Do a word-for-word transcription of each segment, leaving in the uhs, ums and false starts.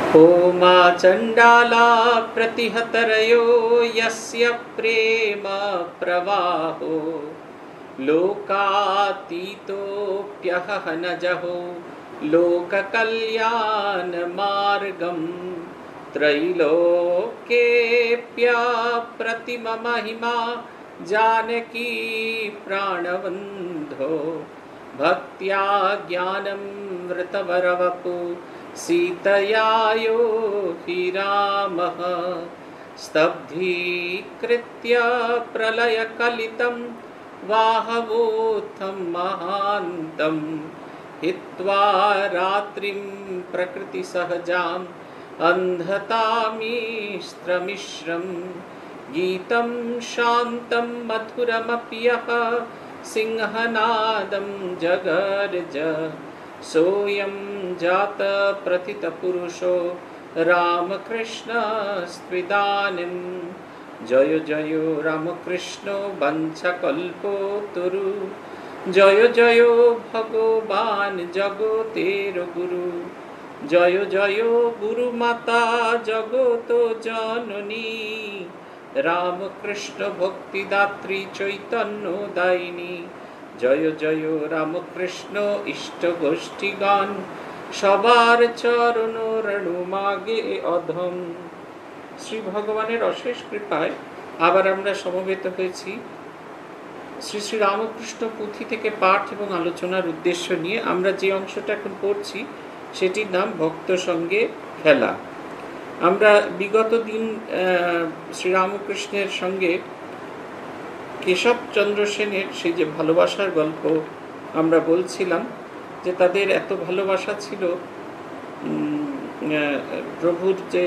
होमा चण्डाला प्रतिहतरयो यस्य प्रेम प्रवाहो लोकातीतोऽप्यहनजहो लोककल्याणमार्गं त्रैलोक्येऽप्यप्रतिममहिमा जानकी प्राणबन्धो भक्त्या ज्ञानं वृतवरवपु सीतया यो हि रामः स्तब्धीकृत्य प्रलयकलितं वाहवोत्थं महान्तं हित्वा रात्रिं प्रकृतिसहजाम् अन्धतामिश्रमिश्रं गीतं शान्तं मधुरमपि यः सिंहनादं जगर्ज सोऽयं जातप्रथितपुरुषो रामकृष्णस्त्विदानीं जय जय रामकृष्ण वंशकल्पतरु जय जय भगवान् जगतेर गुरु जय जय गुरुमाता जगत जननी रामकृष्ण भक्तिदात्री चैतन्यदायिनी जय जय रामकृष्ण इष्ट गोष्ठीगान सबार चरण रेणु मागे अधम। श्री भगवानेर अशेष कृपाय आबार आमरा समवेत हয়েছি श्री श्री रामकृष्ण पुथी থেকে पाठ এবং আলোচনার উদ্দেশ্য নিয়ে। আমরা যে অংশটা এখন পড়ছি সেটির নাম ভক্ত সঙ্গে খেলা। আমরা বিগত দিন শ্রী রামকৃষ্ণের সঙ্গে কেশবচন্দ্র সেনের সেই যে ভালোবাসার গল্প আমরা বলছিলাম, যে তাদের এত ভালোবাসা ছিল, প্রভুর যে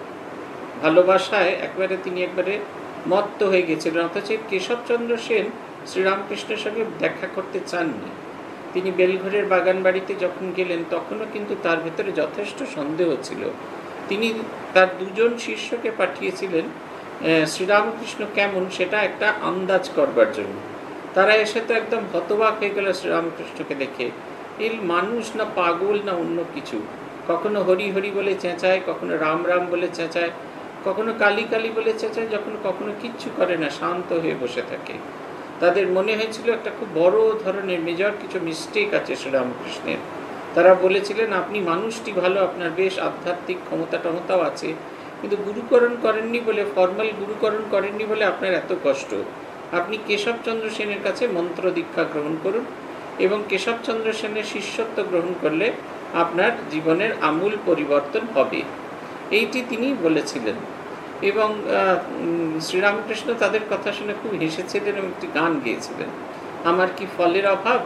ভালোবাসায় একবারে তিনি একবারে মত্ত হয়ে গেছিলেন। অথচ কেশবচন্দ্র সেন শ্রীরামকৃষ্ণের সঙ্গে দেখা করতে চাননি। তিনি বেলঘরের বাগান বাড়িতে যখন গেলেন তখনও কিন্তু তার ভেতরে যথেষ্ট সন্দেহ ছিল। তিনি তার দুজন শিষ্যকে পাঠিয়েছিলেন শ্রীরামকৃষ্ণ কেমন সেটা একটা আন্দাজ করবার জন্য। তারা এসে তো একদম হতবাক হয়ে গেল শ্রীরামকৃষ্ণকে দেখে। এই মানুষ না পাগল না অন্য কিছু, কখনো হরি হরি বলে চেঁচায়, কখনো রাম রাম বলে চেঁচায়, কখনো কালী কালী বলে চেঁচায়, যখন কখনো কিচ্ছু করে না, শান্ত হয়ে বসে থাকে। তাদের মনে হয়েছিল একটা খুব বড় ধরনের মেজর কিছু মিস্টেক আছে শ্রীরামকৃষ্ণের। তারা বলেছিলেন, আপনি মানুষটি ভালো, আপনার বেশ আধ্যাত্মিক ক্ষমতা টমতাও আছে, কিন্তু গুরুকরণ করেননি বলে, ফর্মাল গুরুকরণ করেননি বলে আপনার এত কষ্ট। আপনি কেশবচন্দ্র সেনের কাছে মন্ত্র দীক্ষা গ্রহণ করুন এবং কেশবচন্দ্র সেনের শিষ্যত্ব গ্রহণ করলে আপনার জীবনের আমূল পরিবর্তন হবে, এইটি তিনি বলেছিলেন। এবং শ্রীরামকৃষ্ণ তাদের কথা শুনে খুব হেসেছিলেন এবং একটি গান গেয়েছিলেন, আমার কি ফলের অভাব,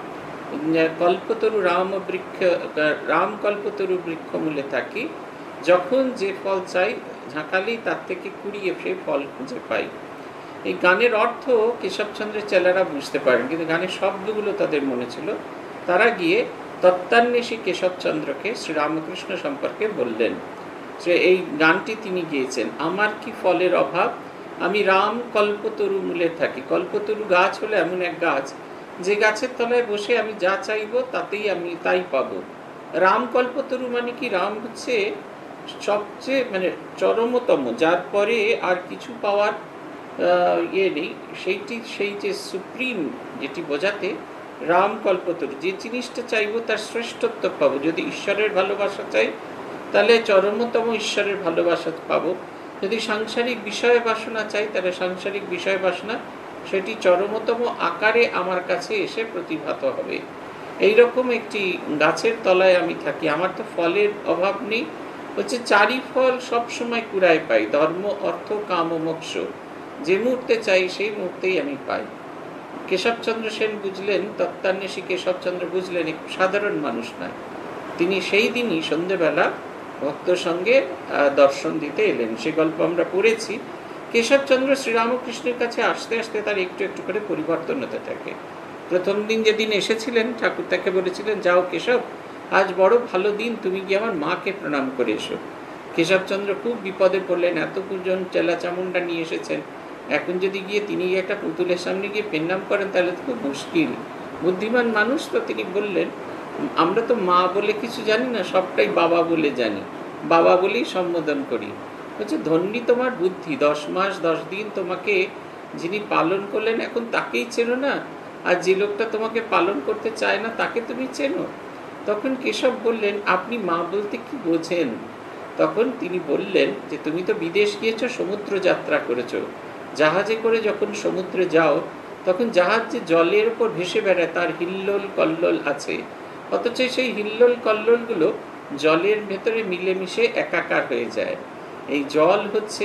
কল্পতরু রাম বৃক্ষ রাম কল্পতরু বৃক্ষ মূলে থাকি, যখন যে ফল চাই ঝাঁকালেই তার থেকে কুড়িয়ে সেই ফল খুঁজে পাই। এই গানের অর্থ কেশবচন্দ্রের চেলারা বুঝতে পারেন, কিন্তু গানের শব্দগুলো তাদের মনে ছিল। তারা গিয়ে তত্ত্বান্বেষী কেশবচন্দ্রকে শ্রীরামকৃষ্ণ সম্পর্কে বললেন। সে এই গানটি তিনি গেয়েছেন, আমার কি ফলের অভাব, আমি রাম কল্পতরু মূলে থাকি। কল্পতরু গাছ হলো এমন এক গাছ যে গাছের তলায় বসে আমি যা চাইবো তাতেই আমি তাই পাবো। রাম কল্পতরু মানে কি, রাম হচ্ছে সবচেয়ে মানে চরমতম, যার পরে আর কিছু পাওয়ার ইয়ে নেই, সেইটি সেই যে সুপ্রিম যেটি বোঝাতে রাম কল্পতরু, যে জিনিসটা চাইবো তার শ্রেষ্ঠত্ব পাবো। যদি ঈশ্বরের ভালোবাসা চাই তাহলে চরমতম ঈশ্বরের ভালোবাসা পাবো, যদি সাংসারিক বিষয় বাসনা চাই তাহলে সাংসারিক বিষয় বাসনা সেটি চরমতম আকারে আমার কাছে এসে প্রতিভাত হবে। এইরকম একটি গাছের তলায় আমি থাকি, আমার তো ফলের অভাব নেই, হচ্ছে চারি ফল সবসময় কুড়ায় পাই, ধর্ম অর্থ কাম ও মোক্ষ, যে মুহূর্তে চাই সেই মুহূর্তেই আমি পাই। কেশবচন্দ্র সেন বুঝলেন, তত্ত্বান্বেষী কেশবচন্দ্র বুঝলেন একটু সাধারণ মানুষ নয়। তিনি সেই দিনই সন্ধ্যেবেলা ভক্ত সঙ্গে দর্শন দিতে এলেন। সে গল্প আমরা পড়েছি। কেশবচন্দ্র শ্রীরামকৃষ্ণের কাছে আসতে আসতে তার একটু একটু করে পরিবর্তন হতে থাকে। প্রথম দিন যেদিন এসেছিলেন ঠাকুর তাকে বলেছিলেন, যাও কেশব, আজ বড় ভালো দিন, তুমি গিয়ে আমার মাকে প্রণাম করে এসো। কেশবচন্দ্র খুব বিপদে পড়লেন, এত পুজন চেলা চামুন্ডা নিয়ে এসেছেন, এখন যদি গিয়ে তিনি একটা পুতুলের সামনে গিয়ে প্রণাম করেন তাহলে তো খুব মুশকিল। বুদ্ধিমান মানুষ তো, তিনি বললেন, আমরা তো মা বলে কিছু জানি না, সবটাই বাবা বলে জানি। বাবা বলেই সম্বোধন করি। বলছে ধন্যী তোমার বুদ্ধি, দশ মাস দশ দিন তোমাকে যিনি পালন করলেন এখন তাকেই চেনো না, আর যে লোকটা তোমাকে পালন করতে চায় না তাকে তুমি চেনো। তখন কেশব বললেন, আপনি মা বলতে কি বোঝেন? তখন তিনি বললেন যে তুমি তো বিদেশ গিয়েছো, সমুদ্র যাত্রা করেছো, জাহাজে করে যখন সমুদ্রে যাও তখন জাহাজ যে জলের উপর ভেসে বেড়ায় তার হিল্লোল কল্লোল আছে, অথচ সেই হিল্লোল কল্লোলগুলো জলের ভেতরে মিলেমিশে একাকার হয়ে যায়। এই জল হচ্ছে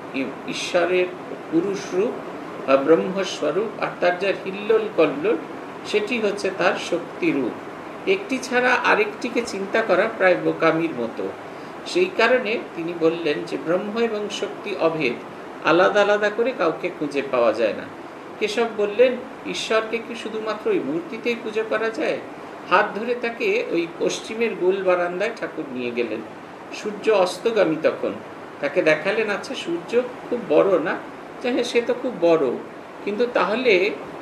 ঈশ্বরের পুরুষ রূপ, ব্রহ্মস্বরূপ, আর তার যার হিল্লোল কল্লোল সেটি হচ্ছে তার শক্তি রূপ। একটি ছাড়া আরেকটিকে চিন্তা করা প্রায় বোকামির মতো। সেই কারণে তিনি বললেন যে ব্রহ্ম এবং শক্তি অভেদ, আলাদা আলাদা করে কাউকে খুঁজে পাওয়া যায় না। কেশব বললেন, ঈশ্বরকে কি শুধুমাত্র ওই মূর্তিতেই পুজো করা যায়? হাত ধরে তাকে ওই পশ্চিমের গোল বারান্দায় ঠাকুর নিয়ে গেলেন। সূর্য অস্তগামী তখন, তাকে দেখালেন আচ্ছা সূর্য খুব বড় না? হ্যাঁ সে তো খুব বড়, কিন্তু তাহলে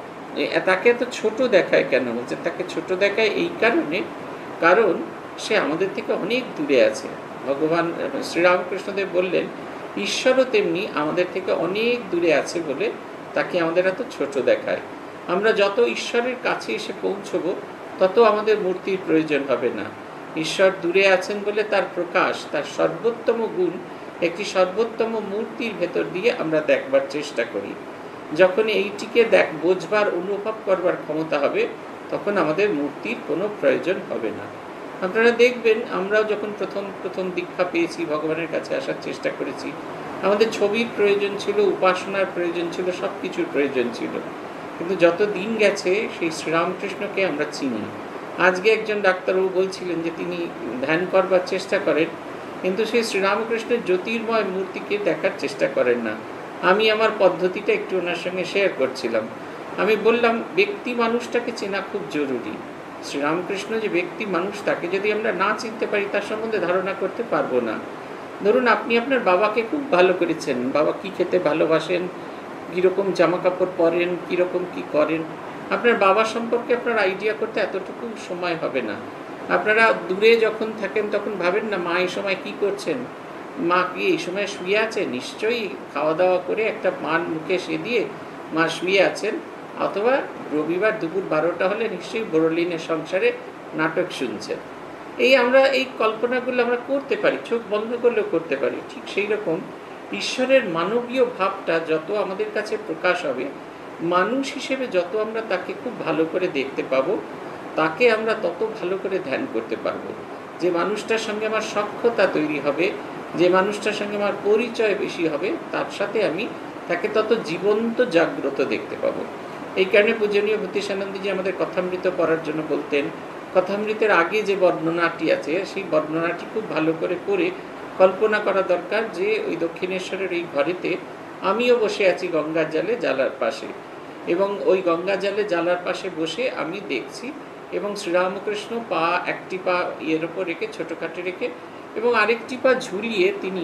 তাকে এত ছোট দেখায় কেন? বলছে তাকে ছোট দেখায় এই কারণে, কারণ সে আমাদের থেকে অনেক দূরে আছে। ভগবান শ্রীরামকৃষ্ণদেব বললেন ঈশ্বরও তেমনি আমাদের থেকে অনেক দূরে আছে বলে তাকে আমাদের এত ছোট দেখায়। আমরা যত ঈশ্বরের কাছে এসে পৌঁছবো তত আমাদের মূর্তির প্রয়োজন হবে না। ঈশ্বর দূরে আছেন বলে তার প্রকাশ, তার সর্বোত্তম গুণ একটি সর্বোত্তম মূর্তির ভেতর দিয়ে আমরা দেখবার চেষ্টা করি। যখন এইটিকে দেখ বোঝবার অনুভব করবার ক্ষমতা হবে তখন আমাদের মূর্তির কোনো প্রয়োজন হবে না। আপনারা দেখবেন আমরাও যখন প্রথম প্রথম দীক্ষা পেয়েছি, ভগবানের কাছে আসার চেষ্টা করেছি, আমাদের ছবির প্রয়োজন ছিল, উপাসনার প্রয়োজন ছিল, সব কিছুর প্রয়োজন ছিল। কিন্তু যত দিন গেছে সেই শ্রীরামকৃষ্ণকে আমরা চিনি। আজকে একজন ডাক্তারবাবু বলছিলেন যে তিনি ধ্যান করবার চেষ্টা করেন, কিন্তু সেই শ্রীরামকৃষ্ণের জ্যোতির্ময় মূর্তিকে দেখার চেষ্টা করেন না। আমি আমার পদ্ধতিটা একটু ওনার সঙ্গে শেয়ার করছিলাম। আমি বললাম ব্যক্তি মানুষটাকে চেনা খুব জরুরি। শ্রীরামকৃষ্ণ যে ব্যক্তি মানুষ, তাকে যদি আমরা না চিনতে পারি তার সম্বন্ধে ধারণা করতে পারবো না। ধরুন আপনি আপনার বাবাকে খুব ভালো করেছেন, বাবা কি খেতে ভালোবাসেন, কীরকম জামা কাপড় পরেন, কীরকম কি করেন, আপনার বাবা সম্পর্কে আপনার আইডিয়া করতে এতটুকু সময় হবে না। আপনারা দূরে যখন থাকেন তখন ভাবেন না মা এই সময় কী করছেন, মা কি এই সময় শুয়ে আছে? নিশ্চয়ই খাওয়া দাওয়া করে একটা পান মুখে সে দিয়ে মা শুয়ে আছেন, অথবা রবিবার দুপুর বারোটা হলে নিশ্চয়ই বড়লিনের সংসারে নাটক শুনছেন। এই আমরা এই কল্পনাগুলো আমরা করতে পারি, চোখ বন্ধ করলেও করতে পারি। ঠিক সেই রকম ঈশ্বরের মানবীয় ভাবটা যত আমাদের কাছে প্রকাশ হবে, মানুষ হিসেবে যত আমরা তাকে খুব ভালো করে দেখতে পাবো, তাকে আমরা তত ভালো করে ধ্যান করতে পারবো। যে মানুষটার সঙ্গে আমার সখ্যতা তৈরি হবে, যে মানুষটার সঙ্গে আমার পরিচয় বেশি হবে, তার সাথে আমি তাকে তত জীবন্ত জাগ্রত দেখতে পাবো। এই কারণে পূজনীয় ভূতিসানন্দজি আমাদের কথামৃত পড়ার জন্য বলতেন। কথামৃতের আগে যে বর্ণনাটি আছে সেই বর্ণনাটি খুব ভালো করে পড়ে কল্পনা করা দরকার যে ওই দক্ষিণেশ্বরের এই ঘরেতে আমিও বসে আছি গঙ্গার জলে জালার পাশে, এবং ওই গঙ্গা জলে জালার পাশে বসে আমি দেখছি, এবং শ্রীরামকৃষ্ণ পা একটি পা ইয়ের ওপর রেখে ছোটোখাটো রেখে এবং আরেকটি পা ঝুলিয়ে তিনি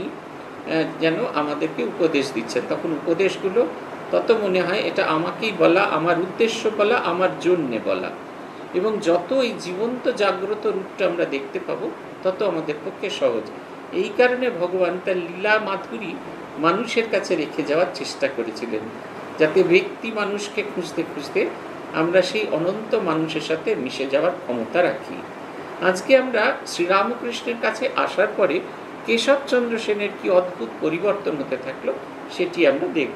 যেন আমাদেরকে উপদেশ দিচ্ছেন। তখন উপদেশগুলো তত মনে হয় এটা আমাকেই বলা, আমার উদ্দেশ্য বলা, আমার জন্যে বলা। এবং যত এই জীবন্ত জাগ্রত রূপটা আমরা দেখতে পাবো তত আমাদের পক্ষে সহজ। এই কারণে ভগবান তার লীলা মাধুরী মানুষের কাছে রেখে যাওয়ার চেষ্টা করেছিলেন, যাতে ব্যক্তি মানুষকে খুঁজতে খুঁজতে আমরা সেই অনন্ত মানুষের সাথে মিশে যাওয়ার ক্ষমতা রাখি। আজকে আমরা শ্রীরামকৃষ্ণের কাছে আসার পরে কেশবচন্দ্র সেনের কি অদ্ভুত পরিবর্তন হতে থাকলো সেটি আমরা দেখব।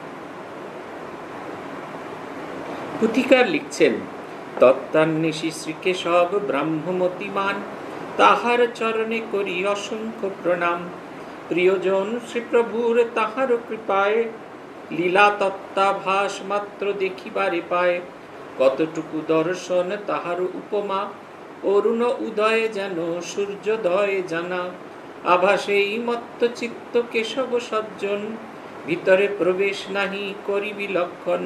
পুথিকার লিখছেন, তত্ত্বান্বেষী শ্রীকেশব ব্রাহ্মমতিমান, তাহার চরণে করি অসংখ্য প্রণাম। প্রিয়জন শ্রীপ্রভুর তাহার কৃপায়, লীলা তত্ত্বাভাস মাত্র দেখিবারে পায়। কতটুকু দর্শন তাহার উপমা, অরুণ উদয়ে যেন সূর্যোদয়ে জানা। আভাসেই মত্ত চিত্ত কেশব সজ্জন, ভিতরে প্রবেশ নাহি করিবি লক্ষণ।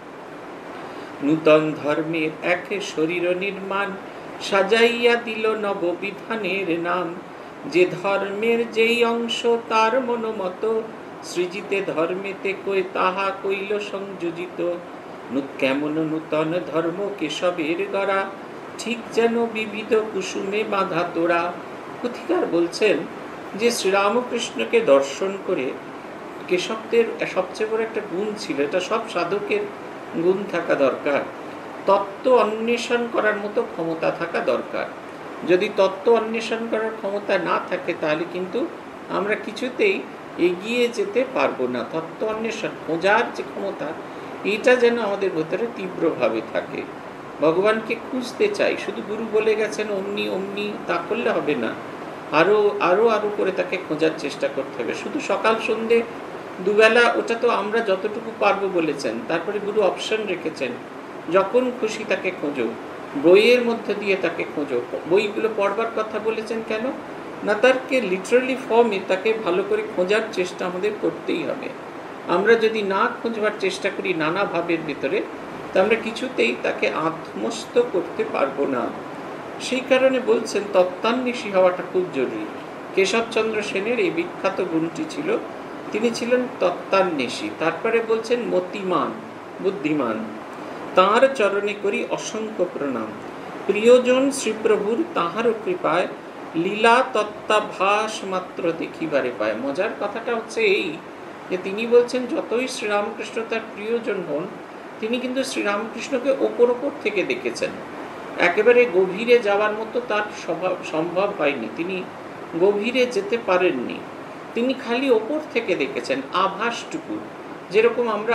নূতন ধর্মের এক শরীর নির্মাণ, সাজাইয়া দিল নববিধানের নাম। যে ধর্মের যেই অংশ তার মনোমত, সৃজিতে ধর্মেতে কই তাহা কইল সংযোজিত। কেমন নূতন ধর্ম কেশবের গড়া, ঠিক যেন বিবিধ কুসুমে বাঁধা তোড়া। পুথিকার বলছেন যে শ্রীরামকৃষ্ণকে দর্শন করে কেশবদের সবচেয়ে বড় একটা গুণ ছিল, এটা সব সাধকের গুণ থাকা দরকার, তত্ত্ব অন্বেষণ করার মতো ক্ষমতা থাকা দরকার। যদি তত্ত্ব অন্বেষণ করার ক্ষমতা না থাকে তাহলে কিন্তু আমরা কিছুতেই এগিয়ে যেতে পারবো না। তত্ত্ব অন্বেষণ খোঁজার যে ক্ষমতা, এটা যেন আমাদের ভেতরে তীব্রভাবে থাকে। ভগবানকে খুঁজতে চাই, শুধু গুরু বলে গেছেন অমনি অমনি তা করলে হবে না, আরও আরও আরও করে তাকে খোঁজার চেষ্টা করতে হবে। শুধু সকাল সন্ধে দুবেলা ওটা তো আমরা যতটুকু পারবো বলেছেন, তারপরে গুরু অপশন রেখেছেন যখন খুশি তাকে খোঁজো, বইয়ের মধ্যে দিয়ে তাকে খোঁজো। বইগুলো পড়বার কথা বলেছেন কেন না, তাকে লিটারালি ফর্মে তাকে ভালো করে খোঁজার চেষ্টা আমাদের করতেই হবে। আমরা যদি না খোঁজবার চেষ্টা করি নানা ভাবের ভিতরে, তা আমরা কিছুতেই তাকে আত্মস্থ করতে পারবো না। সেই কারণে বলছেন তত্ত্বান্বেষী হওয়াটা খুব জরুরি। কেশবচন্দ্র সেনের এই বিখ্যাত গুণটি ছিল, তিনি ছিলেন তত্ত্বান্বেষী। তারপরে বলছেন মতিমান, বুদ্ধিমান। তাঁর চরণে করি অসংখ্য প্রণাম, প্রিয়জন শ্রীপ্রভুর তাঁহারও কৃপায় লীলা তত্ত্বাভাস মাত্র দেখিবারে পায়। মজার কথাটা হচ্ছে এই যে তিনি বলছেন যতই শ্রীরামকৃষ্ণ তার প্রিয়জন হন, তিনি কিন্তু শ্রীরামকৃষ্ণকে ওপর ওপর থেকে দেখেছেন। একেবারে গভীরে যাওয়ার মতো তার স্বভাব সম্ভব হয়নি, তিনি গভীরে যেতে পারেননি, তিনি খালি ওপর থেকে দেখেছেন আভাসটুকু। যেরকম আমরা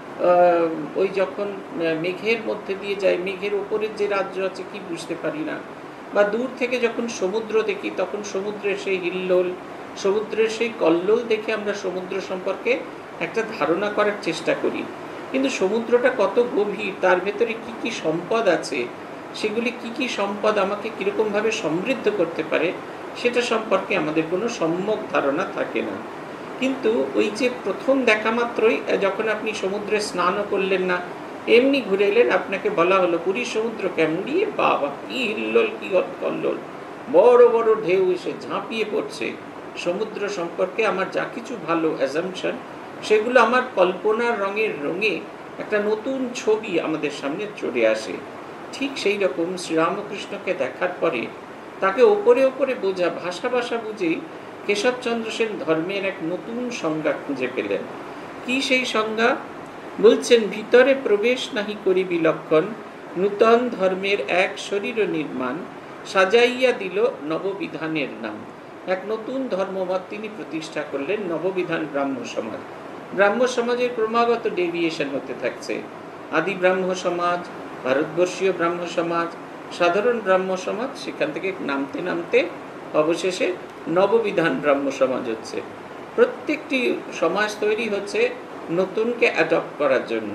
ওই যখন মেঘের মধ্যে দিয়ে যাই, মেঘের ওপরের যে রাজ্য আছে কি বুঝতে পারি না, বা দূর থেকে যখন সমুদ্র দেখি তখন সমুদ্রের সেই হিল্লোল, সমুদ্রের সেই কল্লোল দেখে আমরা সমুদ্র সম্পর্কে একটা ধারণা করার চেষ্টা করি। কিন্তু সমুদ্রটা কত গভীর, তার ভেতরে কি কি সম্পদ আছে, সেগুলি কি কি সম্পদ আমাকে কীরকমভাবে সমৃদ্ধ করতে পারে, সেটা সম্পর্কে আমাদের কোনো সম্যক ধারণা থাকে না। কিন্তু ওই যে প্রথম দেখা মাত্রই যখন আপনি সমুদ্রে স্নানও করলেন না, এমনি ঘুরে এলেন, আপনাকে বলা হলো পুরীর সমুদ্র কেমন, দিয়ে বাবা কি হিল্লোল, কি কল্লোল, বড় বড় ঢেউ এসে ঝাঁপিয়ে পড়ছে। সমুদ্র সম্পর্কে আমার যা কিছু ভালো অ্যাজাম্পশন, সেগুলো আমার কল্পনার রঙের রঙে একটা নতুন ছবি আমাদের সামনে চলে আসে। ঠিক সেই রকম শ্রীরামকৃষ্ণকে দেখার পরে তাকে ওপরে ওপরে বোঝা, ভাষা ভাষা বুঝেই কেশবচন্দ্র সেন ধর্মের এক নতুন সংজ্ঞা খুঁজে পেলেন। কি সেই সংজ্ঞা? বলছেন ভিতরে প্রবেশ নাহি করি বিলক্ষণ, নূতন ধর্মের এক শরীর নির্মাণ, সাজাইয়া দিল নববিধানের নাম। এক নতুন ধর্মমত তিনি প্রতিষ্ঠা করলেন, নববিধান ব্রাহ্ম সমাজ। ব্রাহ্ম সমাজের ক্রমাগত ডেভিয়েশন হতে থাকছে। আদি ব্রাহ্ম সমাজ, ভারতবর্ষীয় ব্রাহ্ম সমাজ, সাধারণ ব্রাহ্ম সমাজ, সেখান থেকে নামতে নামতে অবশেষে নববিধান ব্রাহ্ম সমাজ হচ্ছে। প্রত্যেকটি সমাজ তৈরি হচ্ছে নতুনকে অ্যাডপ্ট করার জন্য।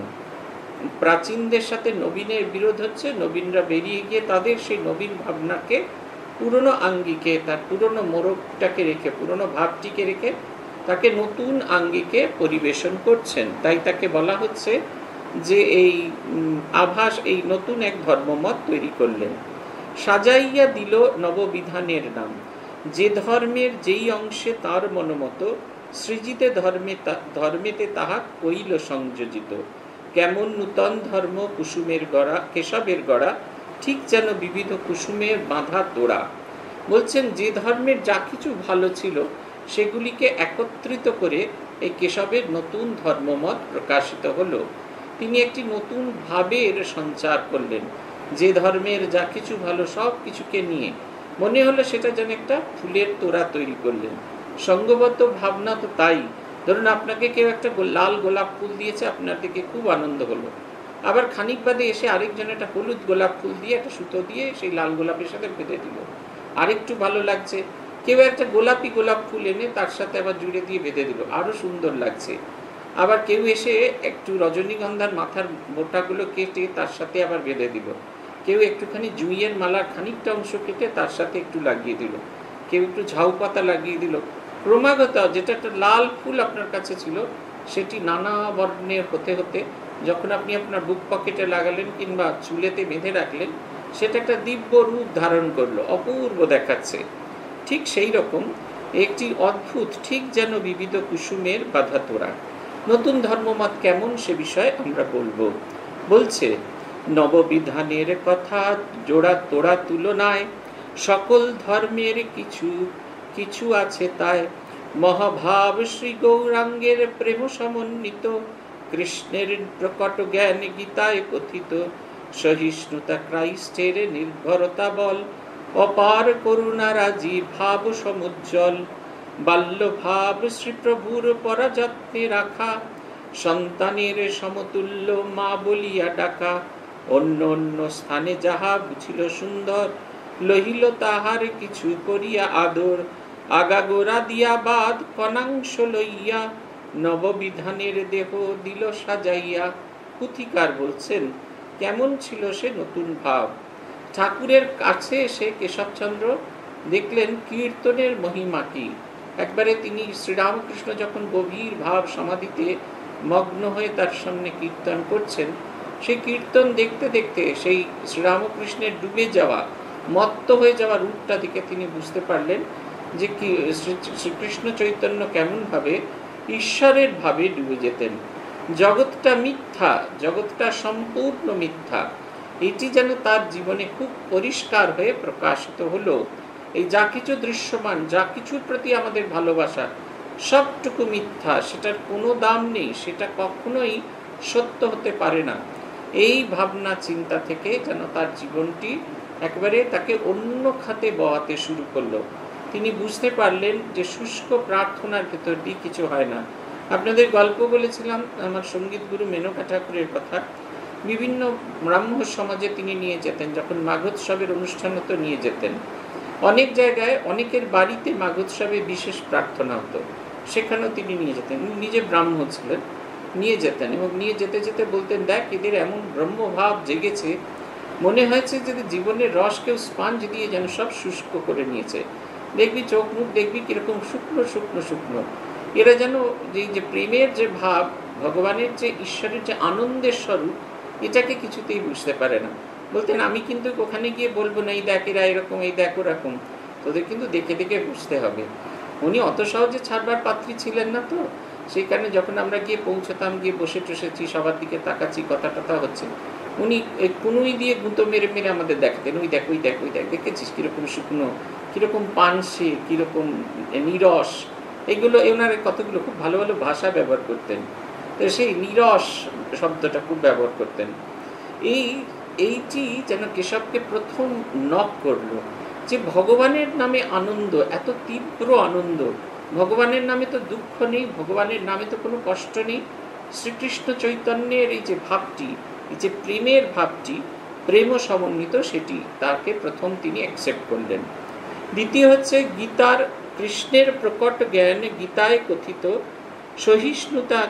প্রাচীনদের সাথে নবীনের বিরোধ হচ্ছে, নবীনরা বেরিয়ে গিয়ে তাদের সেই নবীন ভাবনাকে পুরনো আঙ্গিকে, তার পুরনো মোড়কটাকে রেখে, পুরনো ভাবটিকে রেখে তাকে নতুন আঙ্গিকে পরিবেশন করছেন। তাই তাকে বলা হচ্ছে যে এই আভাস, এই নতুন এক ধর্মমত তৈরি করলেন। সাজাইয়া দিল নববিধানের নাম, যে ধর্মের যেই অংশে তার মনোমত, সৃজিতে ধর্মে ধর্মেতে তাহা কইল সংযোজিত। কেমন নূতন ধর্ম কুসুমের গড়া, কেশবের গড়া, ঠিক যেন বিবিধ কুসুমের বাঁধা তোড়া। বলছেন যে ধর্মের যা কিছু ভালো ছিল সেগুলিকে একত্রিত করে এই কেশবের নতুন ধর্মমত প্রকাশিত হলো। তিনি একটি নতুন ভাবের সঞ্চার করলেন। যে ধর্মের যা কিছু ভালো সব কিছুকে নিয়ে মনে হলো সেটা যেন একটা ফুলের তোড়া তৈরি করলেন। সঙ্গবদ্ধ ভাবনা তো তাই। ধরুন আপনাকে কেউ একটা লাল গোলাপ ফুল দিয়েছে, আপনার দিকে খুব আনন্দ হলো, আবার খানিক বাদে এসে আরেকজন একটা হলুদ গোলাপ ফুল দিয়ে একটা সুতো দিয়ে সেই লাল গোলাপের সাথে বেঁধে দিল, আরেকটু ভালো লাগছে। কেউ একটা গোলাপি গোলাপ ফুল এনে তার সাথে আবার জুড়ে দিয়ে বেঁধে দিল, আরও সুন্দর লাগছে। আবার কেউ এসে একটু রজনীগন্ধার মাথার মোটাগুলো কেটে তার সাথে আবার বেঁধে দিল। কেউ একটুখানি জুঁইয়ের মালার খানিকটা অংশ কেটে তার সাথে একটু লাগিয়ে দিল, কেউ একটু ঝাউ পাতা লাগিয়ে দিল। ক্রমাগত যেটা একটা লাল ফুল আপনার কাছে ছিল সেটি নানা বর্ণের হতে হতে যখন আপনি আপনার বুক পকেটে লাগালেন কিংবা চুলেতে বেঁধে রাখলেন, সেটা একটা দিব্য রূপ ধারণ করলো, অপূর্ব দেখাচ্ছে। ঠিক সেই রকম একটি অদ্ভুত, ঠিক যেন বিবিধ কুসুমের বাঁধা তোড়া। নতুন ধর্মমত কেমন সে বিষয়ে আমরা বলবো। বলছে নববিধানের কথা জোড়া তোড়া তুলনায়, সকল ধর্মের কিছু কিছু আছে তাই, মহাভাব শ্রী গৌরাঙ্গের প্রেম সমন্বিত, কৃষ্ণের প্রকট জ্ঞান গীতায় কথিত, সহিষ্ণুতা ক্রাইস্টের নির্ভরতা বল, অপার করুণা রাজি ভাব সমুজ্জ্বল, বাল্য ভাব শ্রী প্রভুর পরাযত্নে রাখা, সন্তানের সমতুল্য মা বলিয়া ডাকা, অন্য অন্য স্থানে যাহা বুঝিল সুন্দর, লহিল তাহার কিছু করিয়া আদর, আগাগোড়া দিয়া বাদ কনাংশ লইয়া, নববিধানের দেহ দিল সাজাইয়া। পুথিকার বলছেন কেমন ছিল সে নতুন ভাব। ঠাকুরের কাছে এসে কেশবচন্দ্র দেখলেন কীর্তনের মহিমা কি। একবারে তিনি শ্রীরামকৃষ্ণ যখন গভীর ভাব সমাধিতে মগ্ন হয়ে তার সামনে কীর্তন করছেন, সেই কীর্তন দেখতে দেখতে সেই শ্রীরামকৃষ্ণের ডুবে যাওয়া, মত্ত হয়ে যাওয়া রূপটা দেখে তিনি বুঝতে পারলেন যে কি শ্রীকৃষ্ণ চৈতন্য কেমনভাবে ঈশ্বরের ভাবে ডুবে যেতেন। জগৎটা মিথ্যা, জগৎটা সম্পূর্ণ মিথ্যা, এটি যেন তার জীবনে খুব পরিষ্কার হয়ে প্রকাশিত হলো। এই যা কিছু দৃশ্যমান, যা কিছুর প্রতি আমাদের ভালোবাসা, সবটুকু মিথ্যা, সেটার কোনো দাম নেই, সেটা কখনোই সত্য হতে পারে না। এই ভাবনা চিন্তা থেকে যেন তার জীবনটি একবারে তাকে অন্য খাতে বওয়াতে শুরু করলো। তিনি বুঝতে পারলেন যে শুষ্ক প্রার্থনার ভেতর দিয়ে কিছু হয় না। আপনাদের গল্প বলেছিলাম আমার সঙ্গীত গুরু মেনকা ঠাকুরের কথা। বিভিন্ন ব্রাহ্ম সমাজে তিনি নিয়ে যেতেন, যখন মাঘোৎসবের অনুষ্ঠান হতো নিয়ে যেতেন। অনেক জায়গায় অনেকের বাড়িতে মাঘোৎসবে বিশেষ প্রার্থনা হতো, সেখানেও তিনি নিয়ে যেতেন। নিজে ব্রাহ্ম ছিলেন, নিয়ে যেতেন এবং নিয়ে যেতে যেতে বলতেন, দেখ এদের এমন ব্রহ্মভাব জেগেছে, মনে হয়েছে যে জীবনের রস কেউ স্পঞ্জ দিয়ে যেন সব শুষ্ক করে নিয়েছে। দেখবি চোখ মুখ দেখবি কিরকম শুকনো শুকনো শুকনো। এরা যেন এই যে প্রেমের যে ভাব, ভগবানের যে ঈশ্বরের যে আনন্দের স্বরূপ, এটাকে কিছুতেই বুঝতে পারে না। বলতেন আমি কিন্তু ওখানে গিয়ে বলবো না এই দেখ এরা এরকম, এই দেখ ওরকম, তোদের কিন্তু দেখে দেখে বুঝতে হবে। উনি অত সহজে ছাড়বার পাত্রী ছিলেন না তো, সেই কারণে যখন আমরা গিয়ে পৌঁছতাম, গিয়ে বসে টসেছি, সবার দিকে তাকাচ্ছি, কথা টথা হচ্ছে, উনি ওই কুনুই দিয়ে গুঁতো মেরে মেরে আমাদের দেখাতেন, ওই দেখ ওই দেখ ওই দেখ, দেখেছিস কীরকম শুকনো, কীরকম পানসে, কীরকম নিরস, এগুলো ওনার কতগুলো খুব ভালো ভালো ভাষা ব্যবহার করতেন। তো সেই নিরস শব্দটা খুব ব্যবহার করতেন। এই এইটি যেন কেশবকে প্রথম নক করলো যে ভগবানের নামে আনন্দ, এত তীব্র আনন্দ, ভগবানের নামে তো দুঃখ নেই, ভগবানের নামে তো কোনো কষ্ট নেই। শ্রীকৃষ্ণ চৈতন্যের এই যে ভাবটি, এই যে প্রেমের ভাবটি, প্রেম সমন্বিত, সেটি তাকে প্রথম তিনি অ্যাকসেপ্ট করলেন। দ্বিতীয় হচ্ছে গীতার কৃষ্ণের প্রকট জ্ঞান গীতায় কথিত, সহিষ্ণুতা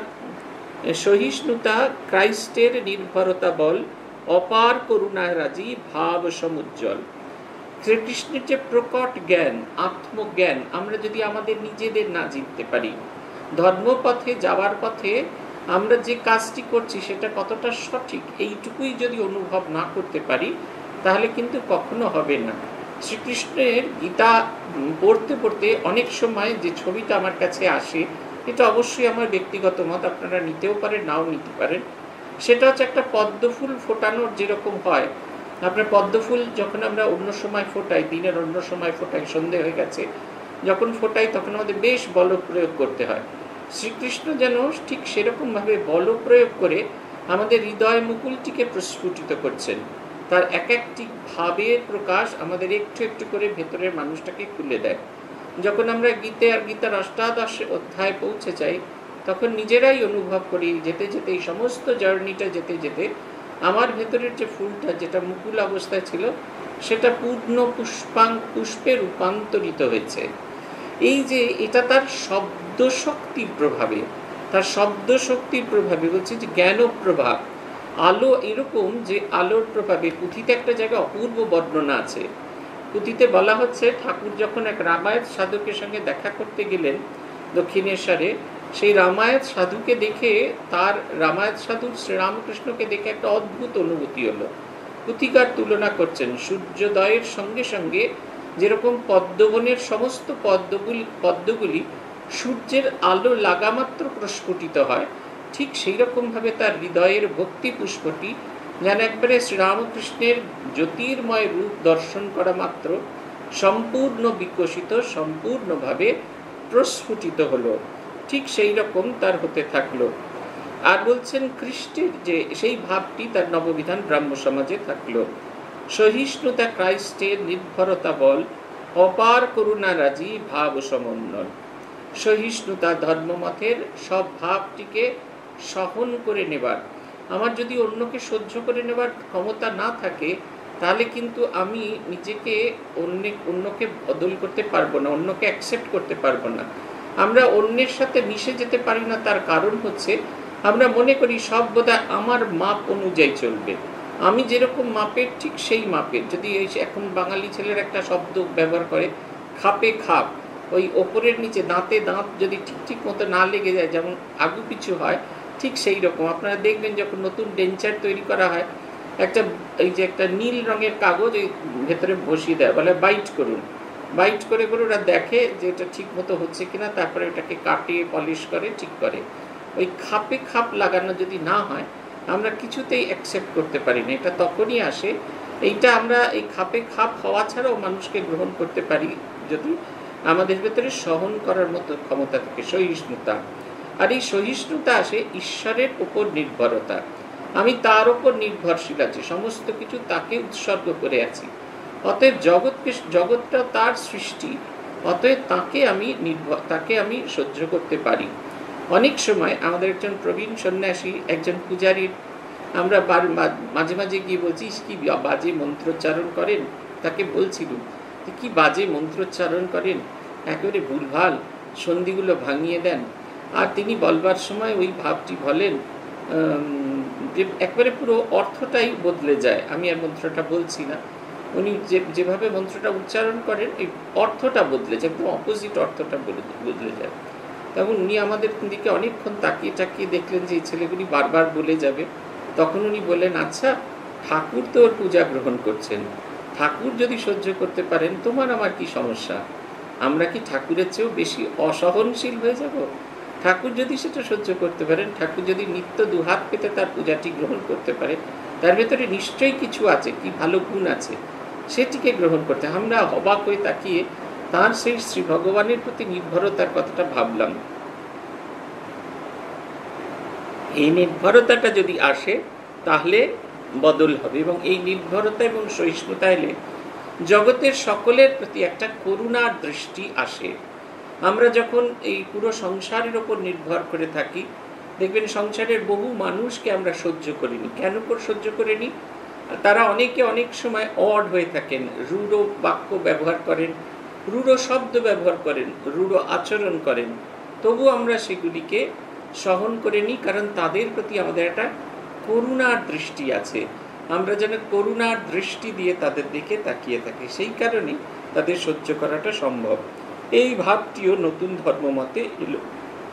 সহিষ্ণুতা ক্রাইস্টের নির্ভরতা বল, অপার করুণায় রাজি ভাব সমুজ্জ্বল। শ্রীকৃষ্ণের যে প্রকট জ্ঞান, আত্মজ্ঞান, আমরা যদি আমাদের নিজেদের না জিততে পারি, ধর্মপথে যাওয়ার পথে আমরা যে কাজটি করছি সেটা কতটা সঠিক, এইটুকুই যদি অনুভব না করতে পারি, তাহলে কিন্তু কখনো হবে না। শ্রীকৃষ্ণের গীতা পড়তে পড়তে অনেক সময় যে ছবিটা আমার কাছে আসে, এটা অবশ্যই আমার ব্যক্তিগত মত, আপনারা নিতেও পারেন নাও নিতে পারেন। সেটা হচ্ছে একটা পদ্মফুল ফোটানোর যেরকম হয়, আপনার পদ্মফুল যখন আমরা অন্য সময় ফোটাই, দিনের অন্য সময় ফোটাই, সন্ধে হয়ে গেছে যখন ফোটাই, তখন আমাদের বেশ বল প্রয়োগ করতে হয়। শ্রীকৃষ্ণ যেন ঠিক সেরকমভাবে বল প্রয়োগ করে আমাদের হৃদয় মুকুলটিকে প্রস্ফুটিত করছেন। তার এক একটি ভাবের প্রকাশ আমাদের একটু একটু করে ভেতরের মানুষটাকে খুলে দেয়। যখন আমরা গীতে আর গীতার অষ্টাদশ অধ্যায় পৌঁছে যাই, তখন নিজেরাই অনুভব করি, যেতে যেতে এই সমস্ত জার্নিটা যেতে যেতে আমার ভেতরের যে ফুলটা, যেটা মুকুল অবস্থায় ছিল, সেটা পূর্ণ পুষ্পাং পুষ্পে রূপান্তরিত হয়েছে। এই যে এটা তার শব্দ শক্তির প্রভাবে, তার শব্দ শক্তির প্রভাবে, বলছে যে জ্ঞান প্রভাব, আলো এরকম যে আলোর প্রভাবে। পুঁথিতে একটা জায়গায় অপূর্ব বর্ণনা আছে। পুঁথিতে বলা হচ্ছে ঠাকুর যখন এক রামায়ত সাধকের সঙ্গে দেখা করতে গেলেন দক্ষিণেশ্বরে, সেই রামায়ত সাধুকে দেখে, তার রামায়ত সাধু শ্রীরামকৃষ্ণকে দেখে একটা অদ্ভুত অনুভূতি হলো। পুথিকার তুলনা করছেন সূর্যোদয়ের সঙ্গে সঙ্গে যেরকম পদ্মবনের সমস্ত পদ্মগুলি পদ্মগুলি সূর্যের আলো লাগামাত্র প্রস্ফুটিত হয়, ঠিক সেই রকমভাবে তার হৃদয়ের ভক্তি পুষ্পটি যেন একবারে শ্রীরামকৃষ্ণের জ্যোতির্ময় রূপ দর্শন করা মাত্র সম্পূর্ণ বিকশিত, সম্পূর্ণভাবে প্রস্ফুটিত হলো। ঠিক সেই রকম তার হতে থাকলো। আর বলছেন খ্রিস্টের যে সেই ভাবটি তার নববিধান ব্রাহ্ম সমাজে থাকলো। সহিষ্ণুতা ক্রাইস্টের নির্ভরতা বল, অপার করুণা রাজি ভাব সমন্বয়। সহিষ্ণুতা ধর্মমতের সব ভাবটিকে সহন করে নেবার। আমার যদি অন্যকে সহ্য করে নেবার ক্ষমতা না থাকে, তাহলে কিন্তু আমি নিজেকে অন্য অন্যকে বদল করতে পারবো না, অন্যকে অ্যাকসেপ্ট করতে পারবো না। আমরা অন্যের সাথে মিশে যেতে পারি না, তার কারণ হচ্ছে আমরা মনে করি সব বোধহয় আমার মাপ অনুযায়ী চলবে, আমি যেরকম মাপের ঠিক সেই মাপের। যদি এই এখন বাঙালি ছেলের একটা শব্দ ব্যবহার করে, খাপে খাপ, ওই ওপরের নিচে দাঁতে দাঁত যদি ঠিক ঠিক মতো না লেগে যায়, যেমন আগু পিছু হয়, ঠিক সেই রকম আপনারা দেখবেন যখন নতুন ডেঞ্চার তৈরি করা হয়, একটা এই যে একটা নীল রঙের কাগজ এই ভেতরে বসিয়ে দেয়, বলে বাইট করুন, বাইট করে করে ওরা দেখে যে এটা ঠিক মতো হচ্ছে কিনা, তারপরে ওটাকে কাটিয়ে পলিশ করে ঠিক করে। ওই খাপে খাপ লাগানো যদি না হয়, আমরা কিছুতেই অ্যাকসেপ্ট করতে পারি না। এটা তখনই আসে, এইটা আমরা এই খাপে খাপ হওয়া ছাড়াও মানুষকে গ্রহণ করতে পারি যদি আমাদের ভেতরে সহন করার মতো ক্ষমতা থাকে, সহিষ্ণুতা। আর এই সহিষ্ণুতা আসে ঈশ্বরের উপর নির্ভরতা। আমি তার উপর নির্ভরশীল আছি, সমস্ত কিছু তাকে উৎসর্গ করে আছি। অতএব জগৎকে, জগৎটা তার সৃষ্টি, অতএব তাকে আমি নির্ভর, তাকে আমি সহ্য করতে পারি। অনেক সময় আমাদের একজন প্রবীণ সন্ন্যাসী, একজন পূজারীর আমরা মাঝে মাঝে গিয়ে বলছি কি বাজে মন্ত্রোচ্চারণ করেন, তাকে বলছিলাম যে কি বাজে মন্ত্রোচ্চারণ করেন, একেবারে ভুলভাল সন্ধিগুলো ভাঙিয়ে দেন। আর তিনি বলবার সময় ওই ভাবটি বলেন যে একবারে পুরো অর্থটাই বদলে যায়। আমি আর মন্ত্রটা বলছি না, উনি যে যেভাবে মন্ত্রটা উচ্চারণ করেন এই অর্থটা বদলে যায়, একদম অপোজিট অর্থটা বদলে যায়। তখন উনি আমাদের দিকে অনেকক্ষণ তাকিয়ে তাকিয়ে দেখলেন যে এই ছেলেগুলি বারবার বলে যাবে। তখন উনি বললেন, আচ্ছা ঠাকুর তো ওর পূজা গ্রহণ করছেন, ঠাকুর যদি সহ্য করতে পারেন তোমার আমার কি সমস্যা? আমরা কি ঠাকুরের চেয়েও বেশি অসহনশীল হয়ে যাব? ঠাকুর যদি সেটা সহ্য করতে পারেন, ঠাকুর যদি নিত্য দুহাত পেতে তার পূজাটি গ্রহণ করতে পারে, তার ভেতরে নিশ্চয়ই কিছু আছে, কি ভালো গুণ আছে, সেটিকে গ্রহণ করতে। আমরা অবাক হয়ে তাকিয়ে তার সেই শ্রী ভগবানের প্রতি নির্ভরতার কথাটা ভাবলাম। এই নির্ভরতাটা যদি আসে তাহলে বদল হবে, এবং এই নির্ভরতা এবং সহিষ্ণুতা এলে জগতের সকলের প্রতি একটা করুণার দৃষ্টি আসে। আমরা যখন এই পুরো সংসারের ওপর নির্ভর করে থাকি, দেখবেন সংসারের বহু মানুষকে আমরা সহ্য করিনি। কেন করে সহ্য করিনি? তারা অনেকে অনেক সময় অড হয়ে থাকেন, রূঢ় বাক্য ব্যবহার করেন, রূঢ় শব্দ ব্যবহার করেন, রূঢ় আচরণ করেন, তবু আমরা সেগুলিকে সহন করে নিই, কারণ তাদের প্রতি আমাদের একটা করুণার দৃষ্টি আছে। আমরা যেন করুণার দৃষ্টি দিয়ে তাদের দিকে তাকিয়ে থাকি, সেই কারণেই তাদের সহ্য করাটা সম্ভব। এই ভাবটিও নতুন ধর্মমতে এলো।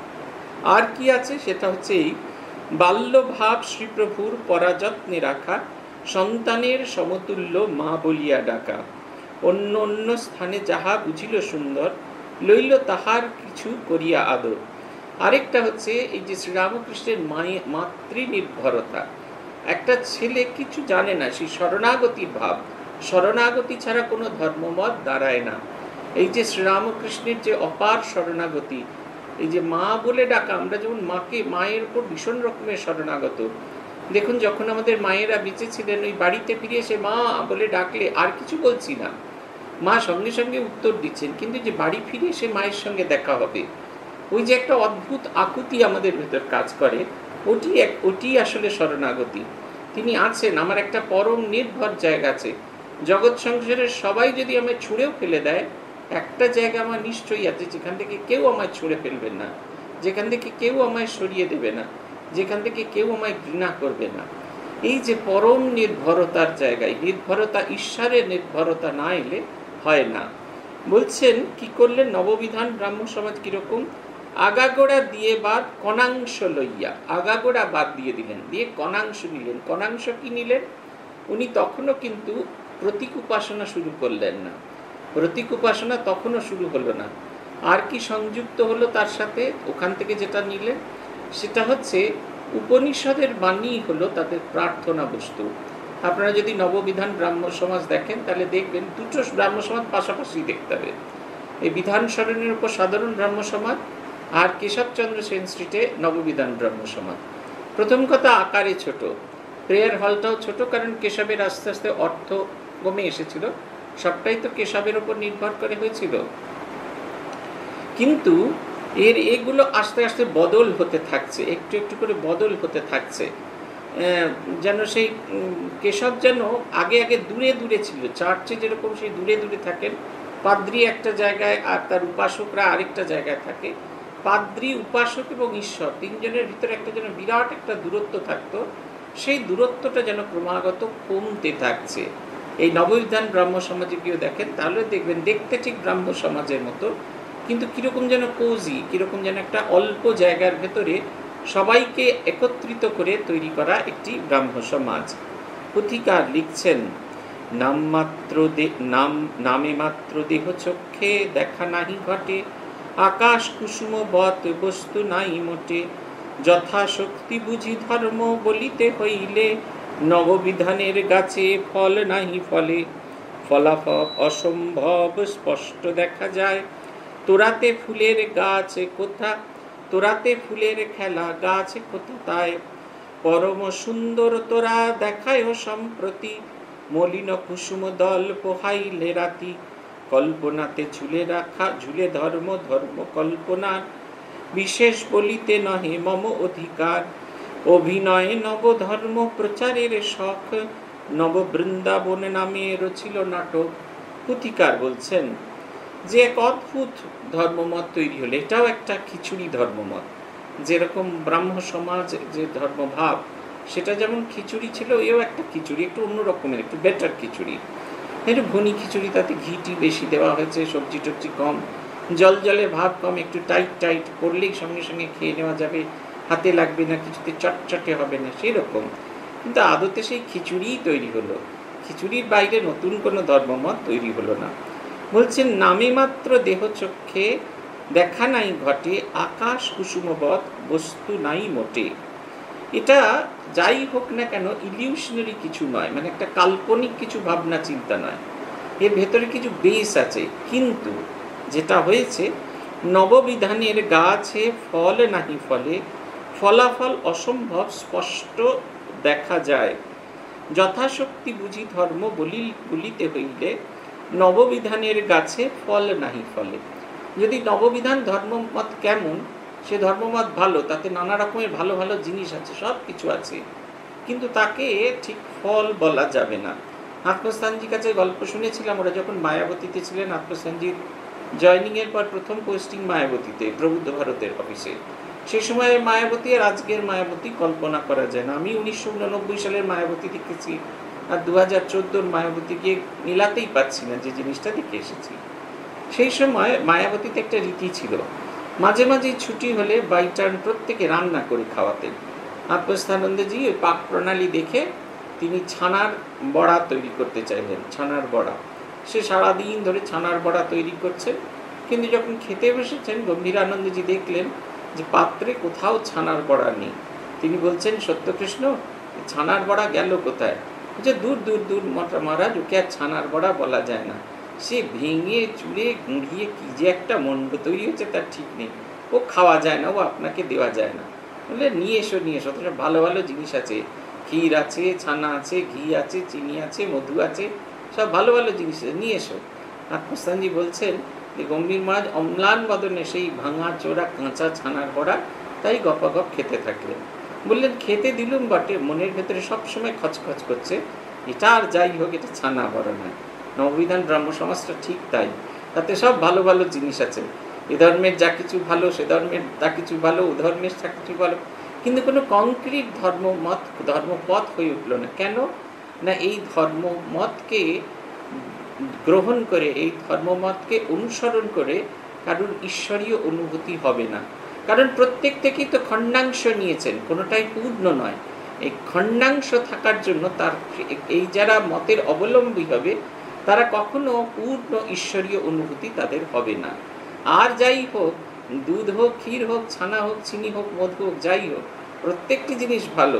আর কি আছে? সেটা হচ্ছে এই বাল্যভাব শ্রীপ্রভুর পরাযত্নে রাখা, সন্তানের সমতুল্য মা বলিয়া ডাকা, অন্য অন্য স্থানে যাহা বুঝিল সুন্দর, লইল তাহার কিছু করিয়া আদর। আরেকটা হচ্ছে এই যে শ্রীরামকৃষ্ণের মায়ে মাতৃ নির্ভরতা। একটা ছেলে কিছু জানে না, সেই শরণাগতির ভাব, শরণাগতি ছাড়া কোনো ধর্মমত দাঁড়ায় না। এই যে শ্রীরামকৃষ্ণের যে অপার শরণাগতি, এই যে মা বলে ডাকা, আমরা যেমন মাকে, মায়ের উপর ভীষণ রকমের শরণাগত। দেখুন যখন আমাদের মায়েরা বেঁচে ছিলেন, ওই বাড়িতে ফিরে এসে মা বলে ডাকলে আর কিছু বলছি না, মা সঙ্গে সঙ্গে উত্তর দিচ্ছেন, কিন্তু যে বাড়ি ফিরে এসে মায়ের সঙ্গে দেখা হবে, ওই যে একটা অদ্ভুত আকুতি আমাদের ভেতর কাজ করে, ওটি এক ওটি আসলে শরণাগতি। তিনি আছেন, আমার একটা পরম নির্ভর জায়গা আছে। জগৎ সংসারের সবাই যদি আমায় ছুঁড়েও ফেলে দেয়, একটা জায়গা আমার নিশ্চয়ই আছে যেখান থেকে কেউ আমায় ছুঁড়ে ফেলবে না, যেখান থেকে কেউ আমায় সরিয়ে দেবে না, যেখান থেকে কেউ আমায় ঘৃণা করবে না। এই যে পরম নির্ভরতার জায়গায়, নির্ভরতা, ঈশ্বরের নির্ভরতা না এলে হয় না। বলছেন কি করলেন নববিধান ব্রাহ্ম সমাজ কিরকম? আগাগোড়া দিয়ে বাদ কণাংশ লইয়া, আগাগোড়া বাদ দিয়ে দিলেন, দিয়ে কণাংশ নিলেন। কণাংশ কি নিলেন? উনি তখনও কিন্তু প্রতীক উপাসনা শুরু করলেন না, প্রতীক উপাসনা তখনও শুরু হলো না। আর কি সংযুক্ত হলো তার সাথে? ওখান থেকে যেটা নিলেন সেটা হচ্ছে উপনিষদের বাণী হলো তাদের প্রার্থনা বস্তু। আপনারা যদি নববিধান ব্রাহ্ম সমাজ দেখেন তাহলে দেখবেন দুটো ব্রাহ্ম সমাজ পাশাপাশি দেখতে হবে, এই বিধান সরণির উপর সাধারণ ব্রাহ্ম সমাজ আর কেশবচন্দ্র সেন স্ট্রিটে নববিধান ব্রাহ্ম সমাজ। প্রথম কথা আকারে ছোট, প্রেয়ার হলটাও ছোট, কারণ কেশবের আস্তে আস্তে অর্থ কমে এসেছিল, সবটাই তো কেশবের উপর নির্ভর করে হয়েছিল। কিন্তু এর এগুলো আস্তে আস্তে বদল হতে থাকছে, একটু একটু করে বদল হতে থাকছে, যেন সেই কেশব যেন আগে আগে দূরে দূরে ছিল, চার্চে যেরকম সেই দূরে দূরে থাকেন, পাদ্রী একটা জায়গায় আর তার উপাসকরা আরেকটা জায়গায় থাকে, পাদ্রী উপাসক এবং ঈশ্বর তিনজনের ভিতরে একটা যেন বিরাট একটা দূরত্ব থাকতো, সেই দূরত্বটা যেন ক্রমাগত কমতে থাকছে। এই নববিধান ব্রাহ্ম সমাজে গিয়েও দেখেন তাহলে দেখবেন দেখতে ঠিক ব্রাহ্ম সমাজের মতো, কিন্তু কীরকম যেন কোজি, কীরকম যেন একটা অল্প জায়গার ভেতরে সবাইকে একত্রিত করে তৈরি করা একটি ব্রাহ্ম সমাজ। পুথিকার লিখছেন, নাম মাত্র নাম নামে মাত্র দেহ চক্ষে দেখা নাহি ঘটে, আকাশ কুসুম বত বস্তু নাই মোটে, যথাশক্তি বুঝি ধর্ম বলিতে হইলে, নববিধানের গাছে ফল নাহি ফলে, ফলাফল অসম্ভব স্পষ্ট দেখা যায়, তোরাতে ফুলের গাছ কোথা, তোরাতে ফুলের খেলা গাছ কোথা তাই, পরম সুন্দর তোরা দেখায় সম্প্রতি, মলিন কুসুম দল পোহাইলে রাতি, কল্পনাতে ঝুলে রাখা ঝুলে ধর্ম ধর্ম কল্পনার, বিশেষ বলিতে নহে মম অধিকার, অভিনয়ে নবধর্ম প্রচারের শখ, নব বৃন্দাবন নামে রচিল নাটক। পুথিকার বলছেন যে এক অদ্ভুত ধর্মমত তৈরি হলো, এটাও একটা খিচুড়ি ধর্মমত, যেরকম ব্রাহ্ম সমাজ যে ধর্মভাব সেটা যেমন খিচুড়ি ছিল, এও একটা খিচুড়ি, একটু অন্য রকমের, একটু বেটার খিচুড়ি, একটু ঘনি খিচুড়ি, তাতে ঘিটি বেশি দেওয়া হয়েছে, সবজি টবজি কম, জল জলে ভাব কম, একটু টাইট টাইট করলেই সঙ্গে সঙ্গে খেয়ে নেওয়া যাবে, হাতে লাগবে না, কিছুতে চটচটে হবে না, সেই রকম। কিন্তু আদতে সেই খিচুড়িই তৈরি হলো, খিচুড়ির বাইরে নতুন কোনো ধর্মমত তৈরি হলো না। বলছেন নামে মাত্র দেহ চক্ষে দেখা নাই ঘটে, আকাশ কুসুমবৎ বস্তু নাই মোটে। এটা যাই হোক না কেন ইলিউশনারি কিছু নয়, মানে একটা কাল্পনিক কিছু ভাবনা চিন্তা নয়, এর ভেতরে কিছু বেস আছে। কিন্তু যেটা হয়েছে, নববিধানের গাছে ফল নাহি ফলে, ফলাফল অসম্ভব স্পষ্ট দেখা যায়, যথাশক্তি বুঝি ধর্ম বলি বলিতে হইলে, নববিধানের গাছে ফল নাহি ফলে। যদি নববিধান ধর্মমত কেমন, সে ধর্মমত ভালো, তাতে নানা রকমের ভালো ভালো জিনিস আছে, সব কিছু আছে, কিন্তু তাকে ঠিক ফল বলা যাবে না। আত্মস্থানজির কাছে গল্প শুনেছিলাম, ওরা যখন মায়াবতীতে ছিলেন, আত্মস্থানজির জয়নিংয়ের পর প্রথম পোস্টিং মায়াবতীতে, প্রবুদ্ধ ভারতের অফিসে, সে সময় মায়াবতী আর আজকের মায়াবতী কল্পনা করা যায় না। আমি উনিশশো উননব্বই সালের মায়াবতী দেখেছি, আর দু হাজার চোদ্দোর মায়াবতীকে মিলাতেই পাচ্ছি না যে জিনিসটা দেখে এসেছি। সেই সময় মায়াবতীতে একটা রীতি ছিল, মাঝে মাঝে ছুটি হলে বাই টার্ন প্রত্যেকে রান্না করে খাওয়াতেন। আত্মস্থানন্দজি ওই পাক প্রণালী দেখে তিনি ছানার বড়া তৈরি করতে চাইলেন, ছানার বড়া। সে সারাদিন ধরে ছানার বড়া তৈরি করছেন, কিন্তু যখন খেতে বসেছেন গম্ভীরানন্দজি দেখলেন যে পাত্রে কোথাও ছানার বড়া নেই। তিনি বলছেন, সত্যকৃষ্ণ ছানার বড়া গেল কোথায়? যে দূর দূর দূর মহারাজ, ওকে আর ছানার বড়া বলা যায় না, সে ভেঙে চুড়ে গুঁড়িয়ে কী যে একটা মন্ড তৈরি হচ্ছে তার ঠিক নেই, ও খাওয়া যায় না, ও আপনাকে দেওয়া যায় না। বলে নিয়ে এসো নিয়ে এসো, তো ভালো ভালো জিনিস আছে, ক্ষীর আছে, ছানা আছে, ঘি আছে, চিনি আছে, মধু আছে, সব ভালো ভালো জিনিস আছে, নিয়ে এসো। আত্মস্থানজি বলছেন যে গম্ভীর মহারাজ অম্লান বদনে সেই ভাঙা চোরা কাঁচা ছানার বড়া তাই গপাগপ খেতে থাকলেন। বললেন খেতে দিলুম বটে, মনের ভেতরে সবসময় খচখচ করছে, এটা আর যাই হোক, এটা ছানা বড়া নয়। নববিধান ব্রাহ্ম সমাজটা ঠিক তাই, তাতে সব ভালো ভালো জিনিস আছে, এ ধর্মের যা কিছু ভালো, সে ধর্মের তা কিছু ভালো, ও ধর্মের তা কিছু ভালো, কিন্তু কোনো কংক্রিট ধর্মমত ধর্মপথ হয়ে উঠল না। কেন না, এই ধর্মমতকে গ্রহণ করে, এই ধর্মমতকে অনুসরণ করে কারোর ঈশ্বরীয় অনুভূতি হবে না, কারণ প্রত্যেক থেকেই তো খণ্ডাংশ নিয়েছেন, কোনোটাই পূর্ণ নয়। এই খণ্ডাংশ থাকার জন্য তার এই যারা মতের অবলম্বী হবে তারা কখনো পূর্ণ ঈশ্বরীয় অনুভূতি তাদের হবে না। আর যাই হোক, দুধ হোক, ক্ষীর হোক, ছানা হোক, চিনি হোক, মধু হোক, যাই হোক, প্রত্যেকটি জিনিস ভালো,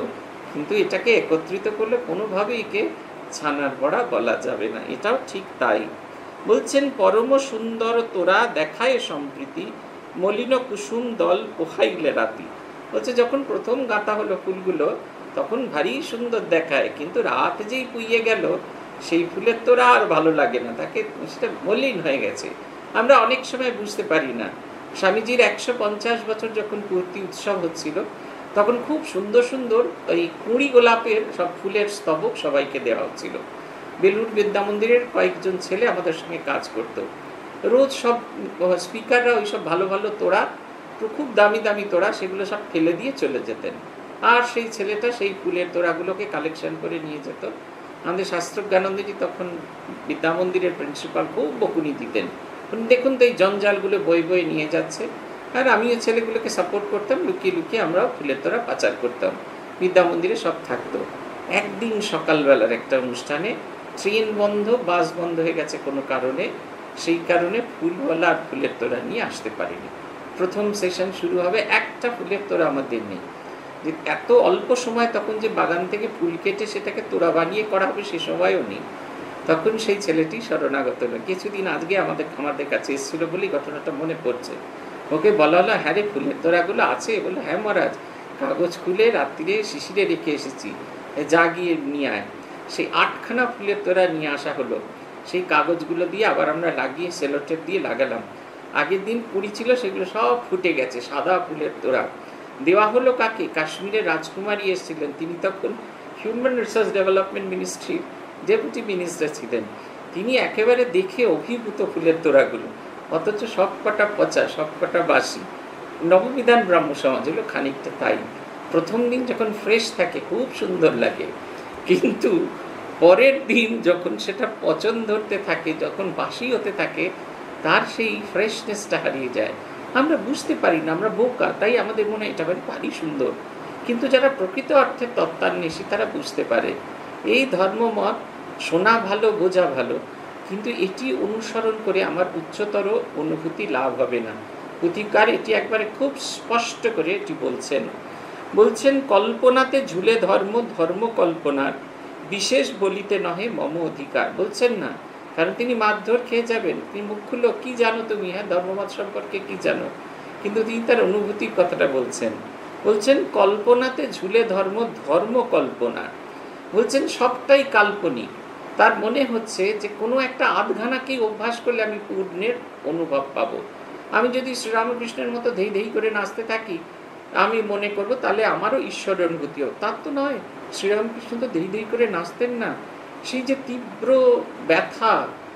কিন্তু এটাকে একত্রিত করলে কোনোভাবেই একে ছানার বড়া বলা যাবে না, এটাও ঠিক তাই। বলছেন পরম সুন্দর তোরা দেখায় সম্প্রীতি, মলিন কুসুম দল পোহাইলে রাতি। বলছে যখন প্রথম গাঁথা হলো ফুলগুলো তখন ভারী সুন্দর দেখায়, কিন্তু রাত যেই পুইয়ে গেল সেই ফুলের তোরা আর ভালো লাগে না, তাকে সেটা মলিন হয়ে গেছে। আমরা অনেক সময় বুঝতে পারি না। স্বামীজির একশো পঞ্চাশ বছর যখন পূর্তি উৎসব হচ্ছিল তখন খুব সুন্দর সুন্দর ওই কুঁড়ি গোলাপের সব ফুলের স্তবক সবাইকে দেওয়া হচ্ছিল। বেলুড় বিদ্যা মন্দিরের কয়েকজন ছেলে আমাদের সঙ্গে কাজ করতো, রোজ সব স্পিকাররা ওই সব ভালো ভালো তোড়া, খুব দামি দামি তোড়া, সেগুলো সব ফেলে দিয়ে চলে যেতেন। আর সেই ছেলেটা সেই ফুলের তোড়াগুলোকে কালেকশন করে নিয়ে যেত। আমাদের শাস্ত্রজ্ঞানন্দজি তখন বিদ্যা মন্দিরের প্রিন্সিপাল খুব বকুনি দিতেন, দেখুন তো এই জঞ্জালগুলো বই বই নিয়ে যাচ্ছে। আর আমিও ছেলেগুলোকে সাপোর্ট করতাম, লুকিয়ে লুকিয়ে আমরাও ফুলের তোড়া পাচার করতাম, বিদ্যা মন্দিরে সব থাকতো। একদিন সকালবেলার একটা অনুষ্ঠানে ট্রেন বন্ধ, বাস বন্ধ হয়ে গেছে কোনো কারণে, সেই কারণে ফুলওয়ালা আর ফুলের তোড়া নিয়ে আসতে পারিনি। প্রথম সেশন শুরু হবে, একটা ফুলের তোড়া আমাদের নেই। যে এত অল্প সময় তখন যে বাগান থেকে ফুল কেটে সেটাকে তোড়া বানিয়ে করা হবে সে সময়ও নেই। তখন সেই ছেলেটি শরণাগত হলো। কিছুদিন আজকে আমাদের আমাদের কাছে এসেছিল বলেই ঘটনাটা মনে পড়ছে। ওকে বলা হলো, হ্যাঁ রে ফুলের তোড়াগুলো আছে? বললো হ্যাঁ মহারাজ, কাগজ খুলে রাত্রিরে শিশিরে রেখে এসেছি, যা গিয়ে নিয়ে আয়। সেই আটখানা ফুলের তোড়া নিয়ে আসা হলো। সেই কাগজগুলো দিয়ে আবার আমরা লাগিয়ে সেলোটেপ দিয়ে লাগালাম। আগের দিন কুড়ি ছিল, সেগুলো সব ফুটে গেছে, সাদা ফুলের তোড়া। দেওয়া হলো কাকে? কাশ্মীরের রাজকুমারী এসেছিলেন, তিনি তখন হিউম্যান রিসোর্স ডেভেলপমেন্ট মিনিস্ট্রির ডেপুটি মিনিস্টার ছিলেন। তিনি একেবারে দেখে অভিভূত ফুলের তোড়াগুলো, অথচ সব কটা পচা, সব কটা বাসি। নববিধান ব্রাহ্ম সমাজ হলো খানিকটা তাই। প্রথম দিন যখন ফ্রেশ থাকে খুব সুন্দর লাগে, কিন্তু পরের দিন যখন সেটা পচন ধরতে থাকে, যখন বাসি হতে থাকে, তার সেই ফ্রেশনেসটা হারিয়ে যায়। আমরা বুঝতে পারি না, আমরা বোকা, তাই আমাদের মনে হয় এটা ভারী সুন্দর। কিন্তু যারা প্রকৃত অর্থে তত্ত্বান্বেষী তারা বুঝতে পারে এই ধর্মমত শোনা ভালো, বোঝা ভালো, কিন্তু এটি অনুসরণ করে আমার উচ্চতর অনুভূতি লাভ হবে না। পুথিকার এটি একবারে খুব স্পষ্ট করে এটি বলছেন। বলছেন কল্পনাতে ঝুলে ধর্ম, ধর্ম কল্পনার বিশেষ বলিতে নহে মম অধিকার। বলছেন না, কারণ তিনি মারধর খেয়ে যাবেন, তিনি মুখ খুললো কি জানো তুমি, হ্যাঁ ধর্মমত সম্পর্কে কি জানো, কিন্তু তিনি তার অনুভূতির কথাটা বলছেন। বলছেন কল্পনাতে ঝুলে ধর্ম, ধর্ম কল্পনা। বলছেন সবটাই কাল্পনিক। তার মনে হচ্ছে যে কোনো একটা আধঘানাকেই অভ্যাস করলে আমি পূর্ণের অনুভব পাবো। আমি যদি শ্রীরামকৃষ্ণের মতো ধেই ধেই করে নাচতে থাকি, আমি মনে করব তাহলে আমারও ঈশ্বরের অনুভূতি হোক। তার তো নয়, শ্রীরামকৃষ্ণ তো ধেই ধেই করে নাচতেন না। সেই যে তীব্র ব্যথা,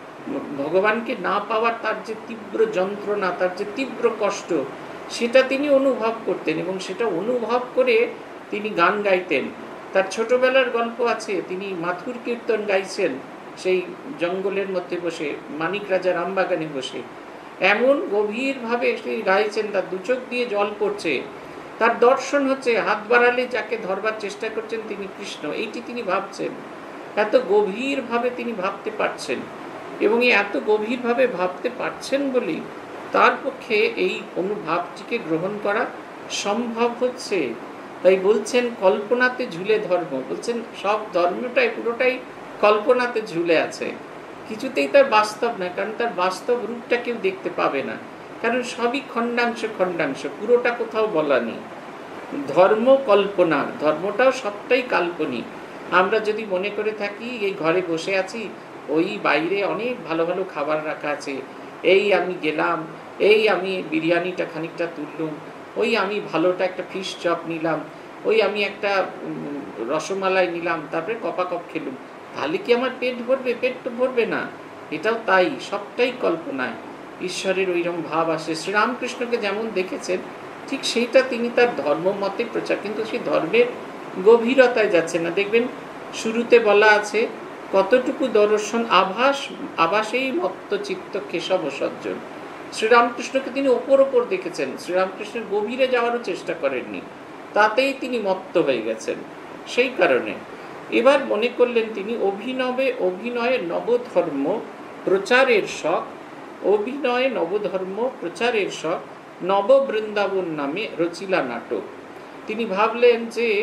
ভগবানকে না পাওয়ার তার যে তীব্র যন্ত্রণা, তার যে তীব্র কষ্ট, সেটা তিনি অনুভব করতেন এবং সেটা অনুভব করে তিনি গান গাইতেন। তার ছোটবেলার গল্প আছে, তিনি মাথুর কীর্তন গাইছেন সেই জঙ্গলের মধ্যে বসে, মানিক রাজা রামবাগানে বসে। এমন গভীরভাবে সেই গাইছেন, তার দু চোখ দিয়ে জল পড়ছে। তার দর্শন হচ্ছে হাত বাড়ালে যাকে ধরবার চেষ্টা করছেন তিনি কৃষ্ণ, এইটি তিনি ভাবছেন। এত গভীরভাবে তিনি ভাবতে পারছেন, এবং এত গভীরভাবে ভাবতে পারছেন বলেই তার পক্ষে এই অনুভাবটিকে গ্রহণ করা সম্ভব হচ্ছে। তাই বলছেন কল্পনাতে ঝুলে ধর্ম। বলছেন সব ধর্মটাই পুরোটাই কল্পনাতে ঝুলে আছে, কিছুতেই তার বাস্তব না, কারণ তার বাস্তব রূপটা কেউ দেখতে পাবে না, কারণ সবই খণ্ডাংশ খণ্ডাংশ, পুরোটা কোথাও বলা নেই। ধর্ম কল্পনার, ধর্মটাও সবটাই কাল্পনিক। আমরা যদি মনে করে থাকি এই ঘরে বসে আছি, ওই বাইরে অনেক ভালো ভালো খাবার রাখা আছে, এই আমি গেলাম, এই আমি বিরিয়ানিটা খানিকটা তুললুম, ওই আমি ভালোটা একটা ফিশ চপ নিলাম, ওই আমি একটা রসমালাই নিলাম, তারপরে কপা কপ খেলুম, তাহলে কি আমার পেট ভরবে? পেট তো ভরবে না। এটাও তাই, সবটাই কল্পনায়। ঈশ্বরের ওইরকম ভাব আসে। শ্রীরামকৃষ্ণকে যেমন দেখেছেন ঠিক সেইটা তিনি তার ধর্ম মতে প্রচার, কিন্তু সেই ধর্মের গভীরতায় যাচ্ছে না। দেখবেন শুরুতে বলা আছে কতটুকু দর্শন আভাস, আভাসেই মত্ত চিত্ত কেশব সজ্জন। শ্রীরামকৃষ্ণকে তিনি ওপর ওপর দেখেছেন, শ্রীরামকৃষ্ণের গভীরে যাওয়ারও চেষ্টা করেননি, তাতেই তিনি মত্ত হয়ে গেছেন। সেই কারণে এবার মনে করলেন তিনি অভিনবে অভিনয়ে নবধর্ম প্রচারের শখ, অভিনয়ে নবধর্ম প্রচারের শখ নববৃন্দাবন নামে রচিলা নাটক। তিনি ভাবলেন যে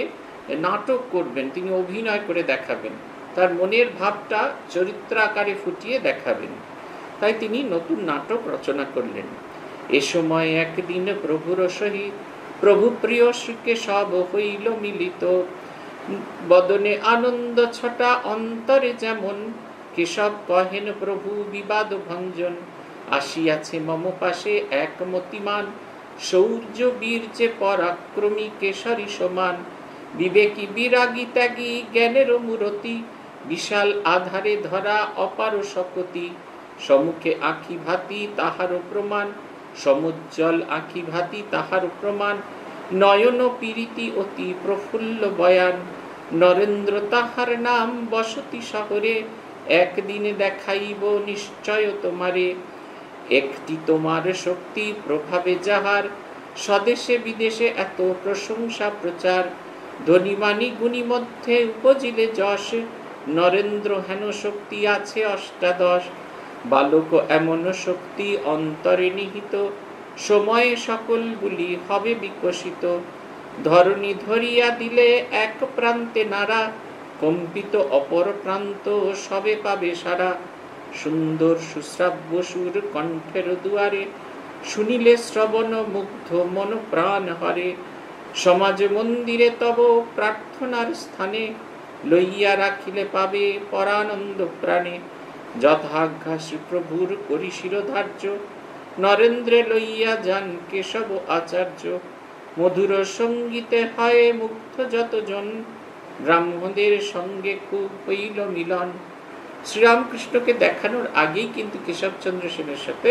নাটক করবেন, তিনি অভিনয় করে দেখাবেন, তার মনের ভাবটা চরিত্র আকারে ফুটিয়ে দেখাবেন। তাই তিনি নতুন নাটক রচনা করলেন। এ সময় একদিন প্রভুর সহিত প্রভু প্রিয় শ্রীকে সব হইল মিলিত, বদনে আনন্দ ছটা অন্তরে যেমন, কেশব কহেন প্রভু বিবাদ ভঞ্জন, আসিয়াছে মম পাশে এক মতিমান, শৌর্য বীর্যে পরাক্রমী কেশরী সমান, বিবেকী বিরাগী ত্যাগী জ্ঞানের মূরতি, বিশাল আধারে ধরা অপার শকতি, সম্মুখে আঁখি ভাতি তাহারও প্রমাণ, সমুজ্জ্বল আঁখি ভাতি তাহারও প্রমাণ, নয়ন পীড়িতি অতি প্রফুল্ল বয়ান, নরেন্দ্র তাহার নাম বসতি শহরে, একদিনে দেখাইব নিশ্চয় তোমারে, একটি তোমার শক্তি প্রভাবে যাহার, স্বদেশে বিদেশে এত প্রশংসা প্রচার, ধনীমানি গুণী মধ্যে উপজিলে যশ, নরেন্দ্র হেন শক্তি আছে অষ্টাদশ, বালক এমন শক্তি অন্তরে নিহিত, সময়ে সকলগুলি হবে বিকশিত, ধরণী ধরিয়া দিলে এক প্রান্তে নাড়া, কম্পিত অপর প্রান্ত সবে পাবে সারা, সুন্দর সুশ্রাব্য সুর কণ্ঠের দুয়ারে, শুনিলে শ্রবণ মুগ্ধ মন প্রাণ হরে, সমাজ মন্দিরে তব প্রার্থনার স্থানে, লইয়া রাখিলে পাবে পরানন্দ প্রাণে, যথাজ্ঞা শ্রীপ্রভুর করি শিরোধার্য, নরেন্দ্রে লইয়া যান কেশব আচার্য, মধুর সঙ্গীতে হয় মুগ্ধ যতজন, ব্রাহ্মণদের সঙ্গে খুব হইল মিলন। শ্রীরামকৃষ্ণকে দেখানোর আগেই কিন্তু কেশবচন্দ্র সেনের সাথে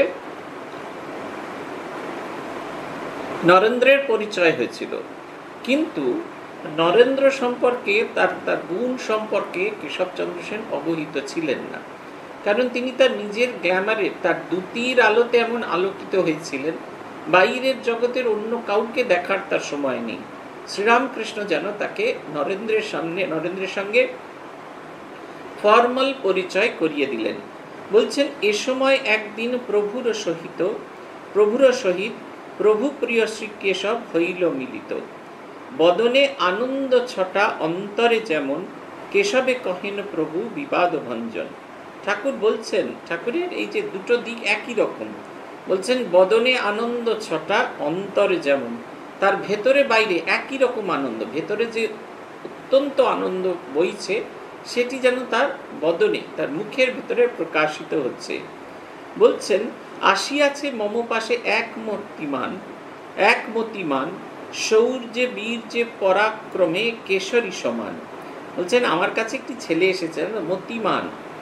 নরেন্দ্রের পরিচয় হয়েছিল, কিন্তু নরেন্দ্র সম্পর্কে তার তার গুণ সম্পর্কে কেশবচন্দ্র সেন অবহিত ছিলেন না, কারণ তিনি তার নিজের গ্ল্যামারে তার দ্যুতির আলোতে এমন আলোকিত হয়েছিলেন, বাইরের জগতের অন্য কাউকে দেখার তার সময় নেই। শ্রীরামকৃষ্ণ যেন তাকে নরেন্দ্রের সামনে নরেন্দ্রের সঙ্গে ফর্মাল পরিচয় করিয়ে দিলেন। বলছেন, এ সময় একদিন প্রভুর সহিত প্রভুর সহিত প্রভু প্রিয় শ্রী কেশব হইল মিলিত, বদনে আনন্দ ছটা অন্তরে যেমন, কেশবে কহেন প্রভু বিবাদ ভঞ্জন। ঠাকুর বলছেন, ঠাকুরের এই যে দুটো দিক একই রকম। বলছেন বদনে আনন্দ ছটা অন্তরে যেমন, তার ভেতরে বাইরে একই রকম আনন্দ, ভেতরে যে অত্যন্ত আনন্দ বইছে সেটি যেন তার বদনে, তার মুখের ভেতরে প্রকাশিত হচ্ছে। বলছেন, আসিয়াছে মম পাশে এক মূর্তিমান এক মতিমান, শৌর্যে বীর্যে পরাক্রমে কেশরী সমান। বলছেন, আমার কাছে একটি ছেলে এসেছে, মতিমান,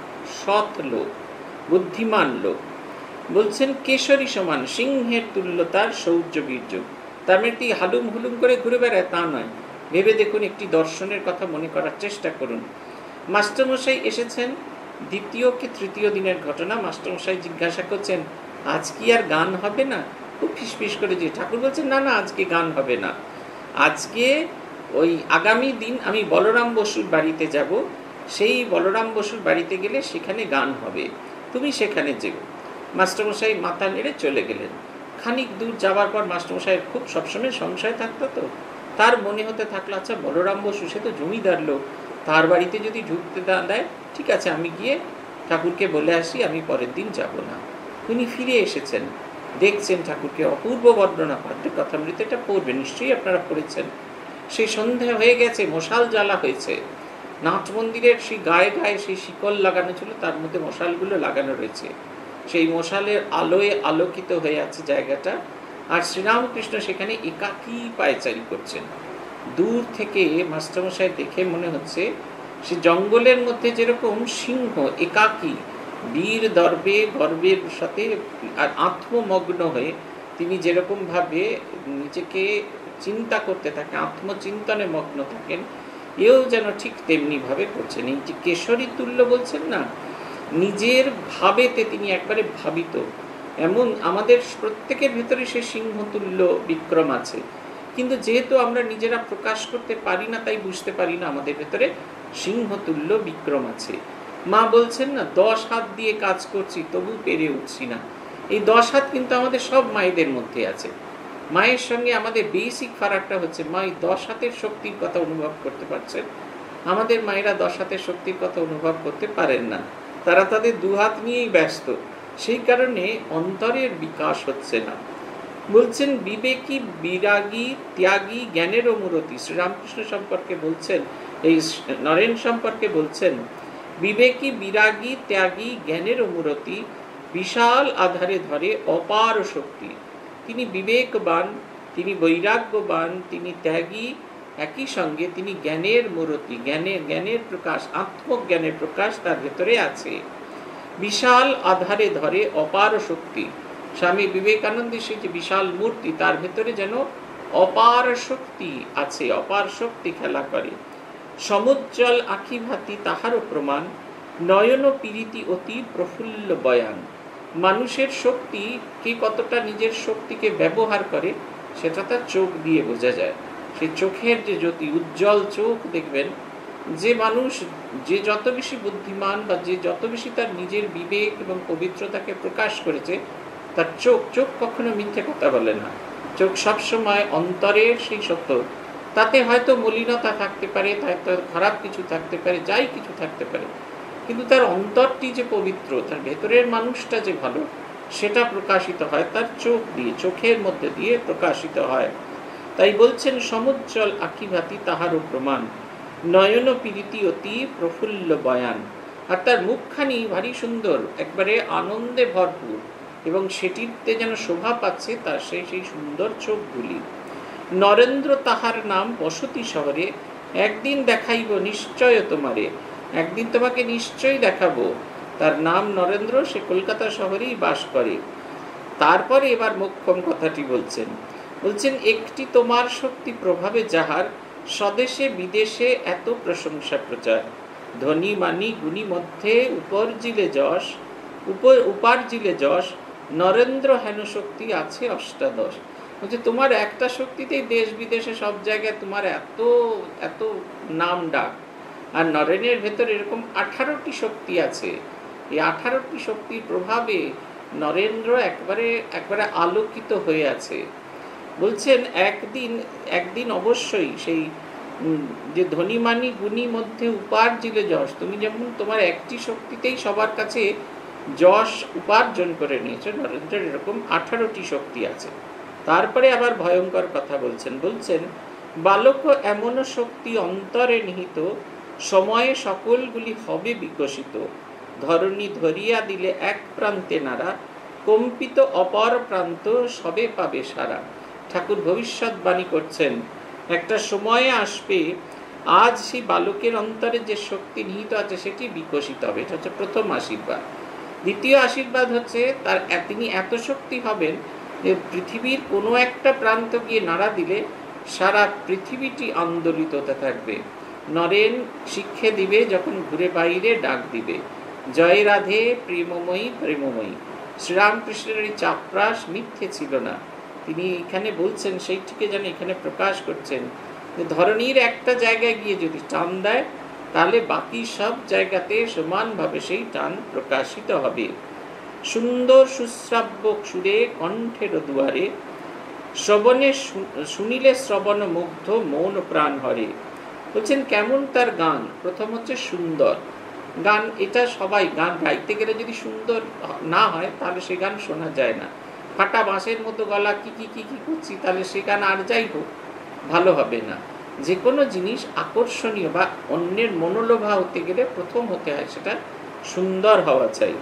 সৎ লোক, বুদ্ধিমান লোক। বলছেন কেশরী সমান, সিংহের তুল্য তার শৌর্য বীর্য। তার মানে হালুম হুলুম করে ঘুরে বেড়ায় তা নয়। ভেবে দেখুন, একটি দর্শনের কথা মনে করার চেষ্টা করুন। মাস্টারমশাই এসেছেন, দ্বিতীয় কি তৃতীয় দিনের ঘটনা। মাস্টারমশাই জিজ্ঞাসা করছেন, আজ কি আর গান হবে না? খুব ফিসফিস করে যে ঠাকুর বলছেন, না না আজকে গান হবে না, আজকে ওই আগামী দিন আমি বলরাম বসুর বাড়িতে যাব, সেই বলরাম বসুর বাড়িতে গেলে সেখানে গান হবে, তুমি সেখানে যেও। মাস্টারমশাই মাথা নেড়ে চলে গেলেন। খানিক দূর যাওয়ার পর মাস্টারমশাইয়ের খুব সবসময় সংশয় থাকতো, তো তার মনে হতে থাকলো, আচ্ছা বলরাম বসু সে তো জমিদার লোক, তার বাড়িতে যদি ঢুকতে দেয়, ঠিক আছে আমি গিয়ে ঠাকুরকে বলে আসি, আমি পরের দিন যাব না। উনি ফিরে এসেছেন, দেখছেন ঠাকুরকে, অপূর্ব বর্ণনা পাঠ্য কথামৃত এটা পড়বে, নিশ্চয়ই আপনারা পড়েছেন। সেই সন্ধ্যা হয়ে গেছে, মশাল জ্বালা হয়েছে, নাট মন্দিরের সেই গায়ে গায়ে সেই শিকল লাগানো ছিল, তার মধ্যে মশালগুলো লাগানো রয়েছে, সেই মশালের আলোয় আলোকিত হয়ে আছে জায়গাটা। আর শ্রীরামকৃষ্ণ সেখানে একাকী পায়চারি করছেন। দূর থেকে মাস্টারমশাই দেখে মনে হচ্ছে সে জঙ্গলের মধ্যে যেরকম সিংহ একাকী বীর দর্বে গর্বের সাথে আর আত্মমগ্ন হয়ে তিনি যেরকমভাবে নিজেকে চিন্তা করতে থাকেন, আত্মচিন্তনে মগ্ন থাকেন, এও যেন ঠিক তেমনিভাবে করছেন। এই যে কেশরী তুল্য বলছেন না, নিজের ভাবেতে তিনি একবারে ভাবিত। এমন আমাদের প্রত্যেকের ভেতরে সে সিংহতুল্য বিক্রম আছে, কিন্তু যেহেতু আমরা নিজেরা প্রকাশ করতে পারি না, তাই বুঝতে পারি না আমাদের ভেতরে সিংহতুল্য বিক্রম আছে। মা বলছেন না, দশ হাত দিয়ে কাজ করছি তবু পেরে উঠছি না, এই দশ হাত কিন্তু আমাদের সব মায়েদের মধ্যে আছে। মায়ের সঙ্গে আমাদের বেসিক ফারাকটা হচ্ছে মাই দশ হাতের শক্তির কথা অনুভব করতে পারছেন, আমাদের মায়েরা দশ হাতের শক্তির কথা অনুভব করতে পারেন না, তারা তাদের দু হাত নিয়েই ব্যস্ত, সেই কারণে অন্তরের বিকাশ হচ্ছে না। বলছেন বিবেকী বিরাগী ত্যাগী জ্ঞানেরও মূরতি, শ্রীরামকৃষ্ণ সম্পর্কে বলছেন, এই নরেন সম্পর্কে বলছেন, বিবেকী বিরাগী ত্যাগী জ্ঞানেরও মূরতি, বিশাল আধারে ধরে অপার শক্তি। তিনি বিবেকবান, তিনি বৈরাগ্যবান, তিনি ত্যাগী, একই সঙ্গে তিনি জ্ঞানের মূরতি, জ্ঞানের জ্ঞানের প্রকাশ, আত্মজ্ঞানের প্রকাশ তার ভেতরে আছে। বিশাল আধারে ধরে অপার শক্তি, স্বামী বিবেকানন্দের সেই যে বিশাল মূর্তি তার ভেতরে যেন অপার শক্তি আছে, অপার শক্তি খেলা করে। সমুজ্জ্বল আঁখি ভাতি তাহারও প্রমাণ, নয়ন পীড়িতি অতি প্রফুল্ল বয়ান। মানুষের শক্তি কে কতটা নিজের শক্তিকে ব্যবহার করে সেটা তার চোখ দিয়ে বোঝা যায়। সেই চোখের যে জ্যোতি, উজ্জ্বল চোখ, দেখবেন যে মানুষ যে যত বেশি বুদ্ধিমান বা যে যত বেশি তার নিজের বিবেক এবং পবিত্রতাকে প্রকাশ করেছে, তার চোখ চোখ কখনো মিথ্যে কথা বলে না। চোখ সবসময় অন্তরের সেই সত্য, তাতে হয়তো মলিনতা থাকতে পারে, হয়তো খারাপ কিছু থাকতে পারে, যাই কিছু থাকতে পারে, কিন্তু তার অন্তরটি যে পবিত্র, তার ভেতরের মানুষটা যে ভালো, সেটা প্রকাশিত হয় তার চোখ দিয়ে, চোখের মধ্যে দিয়ে প্রকাশিত হয়। তাই বলছেন সমুজ্জ্বল আঁখিভাতি তাহারও প্রমাণ, নয়ন পীড়িতি অতি প্রফুল্ল বয়ান। আর তার মুখখানি ভারী সুন্দর, একবারে আনন্দে ভরপুর, এবং সেটিতে যেন শোভা পাচ্ছে তার সেই সেই সুন্দর চোখগুলি। নরেন্দ্র তাহার নাম বসতি শহরে, একদিন দেখাইব নিশ্চয় তোমারে, একদিন তোমাকে নিশ্চয়ই দেখাবো। তার নাম নরেন্দ্র, সে কলকাতা শহরেই বাস করে। তারপরে এবার মোক্ষম কথাটি বলছেন, বলছেন একটি তোমার শক্তি প্রভাবে যাহার, স্বদেশে বিদেশে এত প্রশংসা প্রচার। ধনী মানি গুণী মধ্যে উপর্জিলে যশ, উপর উপার্জিলে যশ, নরেন্দ্র হেন শক্তি আছে অষ্টাদশ। বলছে তোমার একটা শক্তিতেই দেশ বিদেশে সব জায়গায় তোমার এত এত নাম ডাক, আর নরেনের ভেতর এরকম আঠারোটি শক্তি আছে। এই আঠারোটি শক্তির প্রভাবে নরেন্দ্র একবারে একবারে আলোকিত হয়ে আছে। বলছেন একদিন একদিন অবশ্যই সেই যে ধনীমানি গুণী মধ্যে উপার্জিলে যশ, তুমি যেমন তোমার একটি শক্তিতেই সবার কাছে যশ উপার্জন করে নিয়েছে, নরেন্দ্রের এরকম আঠারোটি শক্তি আছে। তারপরে আবার ভয়ঙ্কর কথা বলছেন, বলছেন বালক এমন শক্তি অন্তরে নিহিত, সময়ে সকলগুলি হবে বিকশিত। ধরণী ধরিয়া দিলে এক প্রান্তে নাড়া, কম্পিত অপর প্রান্ত সবে পাবে সারা। ঠাকুর ভবিষ্যৎবাণী করছেন একটা সময়ে আসবে, আজ সেই বালকের অন্তরে যে শক্তি নিহিত আছে সেটি বিকশিত হবে। এটা হচ্ছে প্রথম আশীর্বাদ। দ্বিতীয় আশীর্বাদ হচ্ছে তার তিনি এত শক্তি হবেন যে পৃথিবীর কোনো একটা প্রান্ত গিয়ে নাড়া দিলে সারা পৃথিবীটি আন্দোলিত হতে থাকবে। নরেন শিক্ষে দিবে যখন ঘুরে বাইরে ডাক দিবে, জয় রাধে প্রেমময়ী প্রেমময়ী। শ্রীরামকৃষ্ণের এই চাপরাস মিথ্যে ছিল না, তিনি এখানে বলছেন সেইটিকে যেন এখানে প্রকাশ করছেন যে ধরনীর একটা জায়গায় গিয়ে যদি টান দেয় তাহলে বাকি সব জায়গাতে সমানভাবে সেই টান প্রকাশিত হবে। সুন্দর সুশ্রাব্য সুরে কণ্ঠের দুয়ারে, শ্রবণে শুনিলে শ্রবণ মুগ্ধ মন প্রাণ হরে। বলছেন কেমন তার গান, প্রথম হচ্ছে সুন্দর গান। এটা সবাই গান গাইতে গেলে যদি সুন্দর না হয় তাহলে সে গান শোনা যায় না। ফাটা বাঁশের মতো গলা কি কি কি কি করছি, তাহলে সে গান আর যাই হোক ভালো হবে না। যে কোনো জিনিস আকর্ষণীয় বা অন্যের মনোলোভা হতে গেলে প্রথম হতে হয় সেটা সুন্দর হওয়া চাই।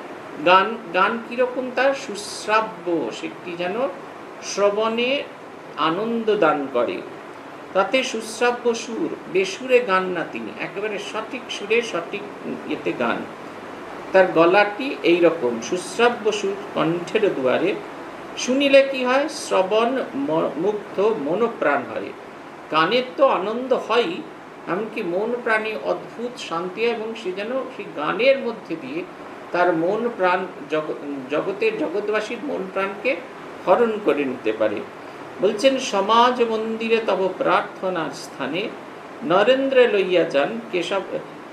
গান গান কীরকম তার সুশ্রাব্য, সেটি যেন শ্রবণে আনন্দ দান করে। তাতে সুশ্রাব্য সুর, বেসুরে গান না, তিনি একেবারে সঠিক সুরে সঠিক ইয়েতে গান। তার গলাটি এইরকম সুশ্রাব্য সুর কণ্ঠের দুয়ারে, শুনিলে কি হয় শ্রবণ মুগ্ধ মন প্রাণ হয়। গানের তো আনন্দ হয়ই, এমনকি মন প্রাণে অদ্ভুত শান্তি, এবং সে যেন সেই গানের মধ্যে দিয়ে তার মন প্রাণ জগতের জগৎবাসীর মন প্রাণকে হরণ করে নিতে পারে। বলছেন সমাজ মন্দিরে তব প্রার্থনার স্থানে, নরেন্দ্রে লইয়া যান কেশব,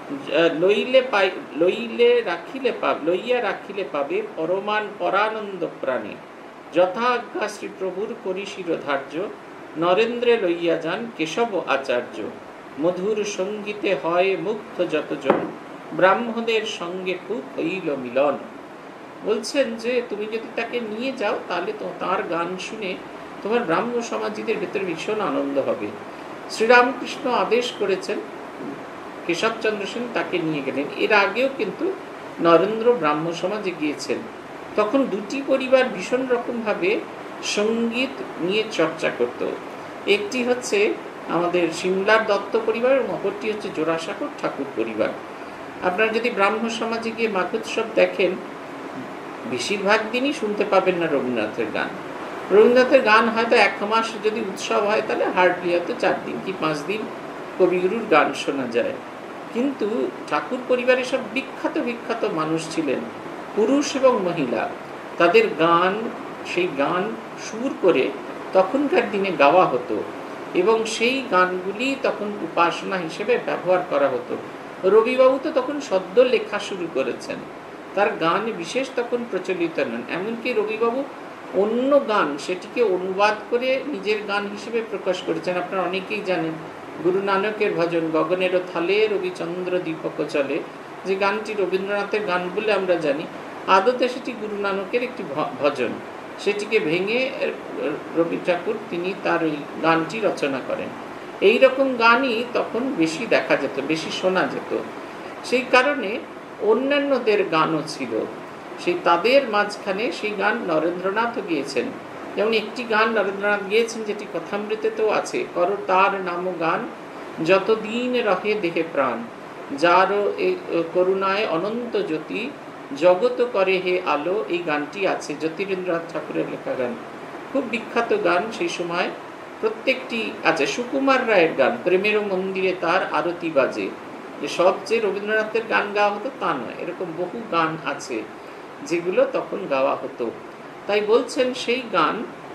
লইলে পাই লইলে রাখিলে পাব লইয়া রাখিলে পাবে পরমান পরানন্দ প্রাণে। যথাজ্ঞা শ্রী প্রভুর করি শিরোধার্য, নরেন্দ্রে লইয়া যান কেশব আচার্য, মধুর সঙ্গীতে হয় মুগ্ধ যতজন, ব্রাহ্মণের সঙ্গে খুব হইল মিলন। বলছেন যে তুমি যদি তাকে নিয়ে যাও তাহলে তো তার গান শুনে তোমার ব্রাহ্ম সমাজীদের ভেতরে ভীষণ আনন্দ হবে। শ্রীরামকৃষ্ণ আদেশ করেছেন, কেশবচন্দ্র সেন তাকে নিয়ে গেলেন। এর আগেও কিন্তু নরেন্দ্র ব্রাহ্ম সমাজে গিয়েছেন। তখন দুটি পরিবার ভীষণ রকমভাবে সঙ্গীত নিয়ে চর্চা করত। একটি হচ্ছে আমাদের সিমলার দত্ত পরিবার এবং অপরটি হচ্ছে জোড়াসাঁকোর ঠাকুর পরিবার। আপনারা যদি ব্রাহ্ম সমাজে গিয়ে মাঘোৎসব দেখেন, বেশিরভাগ দিনই শুনতে পাবেন না রবীন্দ্রনাথের গান। রবীন্দ্রনাথের গান হয়তো এক মাস যদি উৎসব হয় তাহলে হার্ডলি হয়তো চার দিন কি পাঁচ দিন কবিগুরুর গান শোনা যায়। কিন্তু ঠাকুর পরিবারে সব বিখ্যাত বিখ্যাত মানুষ ছিলেন, পুরুষ এবং মহিলা। তাদের গান, সেই গান সুর করে তখনকার দিনে গাওয়া হতো এবং সেই গানগুলি তখন উপাসনা হিসেবে ব্যবহার করা হতো। রবিবাবু তো তখন সদ্য লেখা শুরু করেছেন, তার গান বিশেষ তখন প্রচলিত নন। এমনকি রবিবাবু অন্য গান সেটিকে অনুবাদ করে নিজের গান হিসেবে প্রকাশ করেছেন। আপনারা অনেকেই জানেন গুরু নানকের ভজন গগনেরও থালে রবিচন্দ্র দীপক চলে, যে গানটি রবীন্দ্রনাথের গান বলে আমরা জানি, আদতে সেটি গুরু নানকের একটি ভজন। সেটিকে ভেঙে রবি ঠাকুর তিনি তার ওই গানটি রচনা করেন। এই রকম গানই তখন বেশি দেখা যেত, বেশি শোনা যেত। সেই কারণে অন্যান্যদের গানও ছিল, সেই তাদের মাঝখানে সেই গান নরেন্দ্রনাথও গিয়েছেন। যেমন একটি গান নরেন্দ্রনাথ গিয়েছেন যেটি কথামৃতেতেও আছে, করো তার নাম গান যতদিন রহে দেহে প্রাণ, যার করুণায় অনন্ত জ্যোতি জগত করে হে আলো। এই গানটি আছে, জ্যোতিরিন্দ্রনাথ ঠাকুরের লেখা গান, খুব বিখ্যাত গান সেই সময়। প্রত্যেকটি আছে। সুকুমার রায়ের গান, প্রেমের মন্দিরে তার আরতি বাজে, যে সব যে রবীন্দ্রনাথের গান গাওয়া হতো তা নয়, এরকম বহু গান আছে যেগুলো তখন গাওয়া হতো। তাই বলছেন সেই গান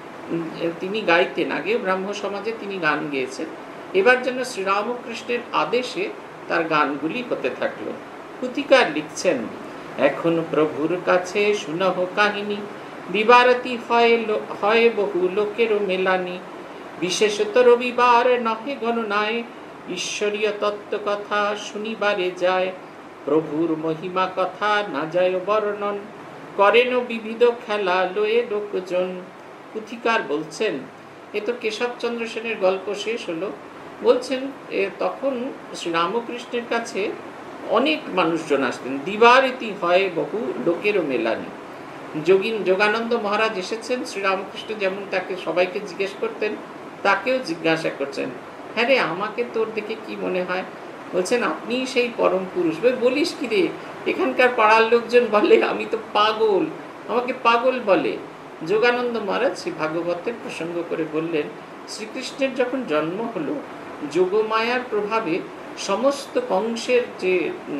তিনি গাইতেন, আগে ব্রাহ্ম সমাজে তিনি গান গেয়েছেন, এবার যেন শ্রীরামকৃষ্ণের আদেশে তার গানগুলি হতে থাকলো। পুথিকার লিখছেন, এখন প্রভুর কাছে শুনহ কাহিনী, দিবারতি হয় হয় বহু লোকেরও মেলানি, বিশেষত রবিবার নহে গণনায়, ঈশ্বরীয় তত্ত্ব কথা শুনিবারে যায়, প্রভুর মহিমা কথা না যায় বর্ণন, করেন বিবিধ খেলা লয়ে লোকজন। পুথিকার বলছেন, এ তো কেশবচন্দ্র সেনের গল্প শেষ হলো। বলছেন তখন শ্রীরামকৃষ্ণের কাছে অনেক মানুষজন আসতেন, দিবারীতি হয় বহু লোকেরও মেলানি। যোগীন যোগানন্দ মহারাজ এসেছেন, শ্রীরামকৃষ্ণ যেমন তাকে সবাইকে জিজ্ঞেস করতেন, তাকেও জিজ্ঞাসা করছেন, হ্যাঁ রে আমাকে তোর দেখে কি মনে হয়? বলছেন আপনি সেই পরম পুরুষ। বলিস কি রে, এখানকার পাড়ার লোকজন বলে আমি তো পাগল, আমাকে পাগল বলে। যোগানন্দ মহারাজ শ্রী ভাগবতের প্রসঙ্গ করে বললেন, শ্রীকৃষ্ণের যখন জন্ম হলো, যোগমায়ার প্রভাবে সমস্ত কংসের যে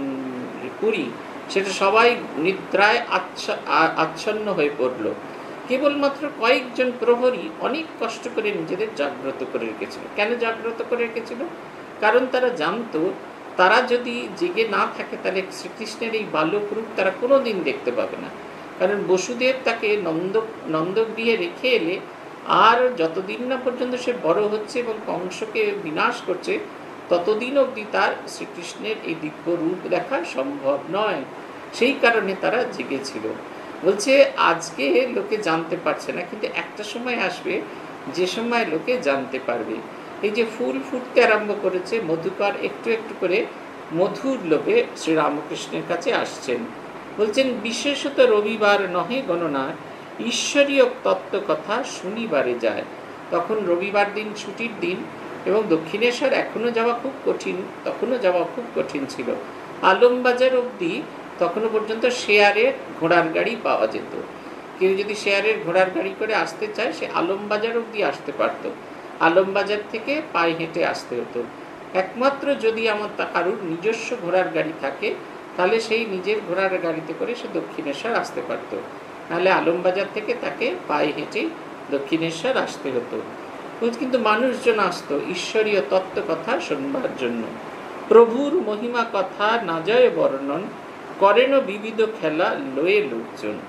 পুরী সেটা সবাই নিদ্রায় আচ্ছন্ন হয়ে পড়ল। কেবলমাত্র কয়েকজন প্রহরী অনেক কষ্ট করে নিজেদের জাগ্রত করে রেখেছিল। কেন জাগ্রত করে রেখেছিল? কারণ তারা জানতো তারা যদি জেগে না থাকে তাহলে শ্রীকৃষ্ণের এই বালক রূপ তারা কোনো দিন দেখতে পাবে না। কারণ বসুদেব তাকে নন্দ নন্দগৃহে রেখে এলে আর যতদিন না পর্যন্ত সে বড় হচ্ছে এবং কংসকে বিনাশ করছে, ততদিন অবধি তার শ্রীকৃষ্ণের এই দিব্য রূপ দেখা সম্ভব নয়। সেই কারণে তারা জেগেছিল। বলছে আজকে লোকে জানতে পারছে না, কিন্তু একটা সময় আসবে যে সময় লোকে জানতে পারবে। এই যে ফুল ফুটতে আরম্ভ করেছে, মধুকর একটু একটু করে মধুর লোভে শ্রীরামকৃষ্ণের কাছে আসছেন। বলছেন বিশেষত রবিবার নহে গণনা, ঈশ্বরীয় তত্ত্ব কথা শুনিবারে যায়। তখন রবিবার দিন ছুটির দিন এবং দক্ষিণেশ্বর এখনও যাওয়া খুব কঠিন, তখনও যাওয়া খুব কঠিন ছিল। আলমবাজার অবধি তখনও পর্যন্ত শেয়ারের ঘোড়ার গাড়ি পাওয়া যেত। কেউ যদি শেয়ারের ঘোড়ার গাড়ি করে আসতে চায় সে আলমবাজার অবধি আসতে পারত, আলমবাজার থেকে পায়ে হেঁটে আসতে হতো। একমাত্র যদি আমার কারুর নিজস্ব ঘোড়ার গাড়ি থাকে তাহলে সেই নিজের ঘোড়ার গাড়িতে করে সে দক্ষিণেশ্বর আসতে পারত, নাহলে আলমবাজার থেকে তাকে পায়ে হেঁটেই দক্ষিণেশ্বর আসতে হতো। কিন্তু মানুষজন আসতো ঈশ্বরীয় তত্ত্ব কথা শুনবার জন্য। প্রভুর মহিমা কথা না যায় বর্ণন, করেন বিবিধ খেলা লয়ে লোকজন।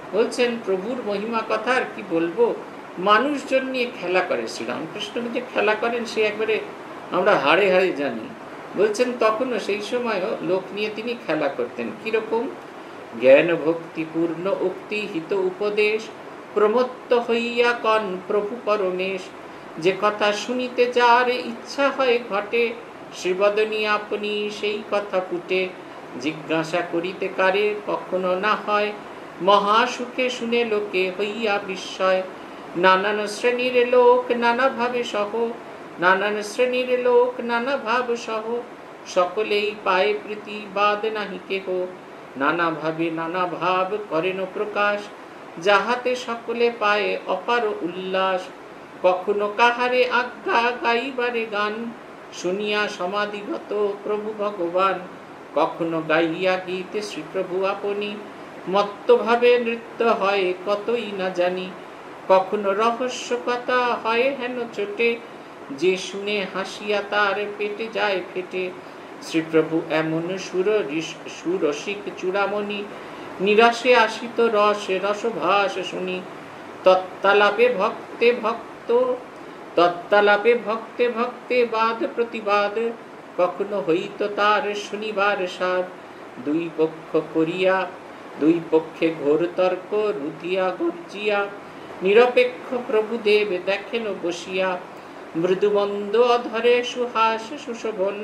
বলছেন প্রভুর মহিমা কথা আর কি বলবো, মানুষজন নিয়ে খেলা করে। শ্রীরামকৃষ্ণ যে খেলা করেন সে একবারে আমরা হাড়ে হাড়ে জানি। বলছেন তখনও সেই সময়ও লোক নিয়ে তিনি খেলা করতেন। কিরকম? জ্ঞান ভক্তি পূর্ণ উক্তি হিত উপদেশ প্রমত্ত হইয়া কন প্রভু পরমেশ, যে কথা শুনিতে যার ইচ্ছা হয় ঘটে, শ্রীবদনী আপনি সেই কথা ফুটে, জিজ্ঞাসা করিতে কারে কখনো না হয়, মহাসুখে শুনে লোকে হইয়া বিস্ময়। নানান শ্রেণীর লোক নানা ভাবে সহ, নানান শ্রেণীর লোক নানা ভাব সহ, সকলেই পায় প্রীতি বাদ নাহি কেহ, নানা ভাবে নানা ভাব করেন প্রকাশ, যাহাতে সকলে পায় অপার উল্লাস। কখনো কাহারে আজ্ঞা গাইবারে গান, শুনিয়া সমাধিগত প্রভু ভগবান, কখনো গাইয়া গীতে শ্রীপ্রভু আপনি, মত্তভাবে নৃত্য হয় কতই না জানি, কখনো রহস্য কথা হয় হেন চোটে, যে শুনে হাসিয়া তার পেটে যায় ফেটে। শ্রীপ্রভু এমন সুর সুরসিক চূড়ামণি, নিরাশে আসিত রসে রসভাস শুনি, তত্তালাপে ভক্তে ভক্ত তত্তালাপে ভক্তে ভক্তে বাদ প্রতিবাদ, কখনো হইত তার শনিবার সাদ। দুই পক্ষ করিয়া দুই পক্ষে ঘোর তর্ক রুধিয়া গর্জিয়া, নিরপেক্ষ প্রভুদেব দেখেন বসিয়া, মৃদুমন্দ অধরে সুহাস সুশোভন,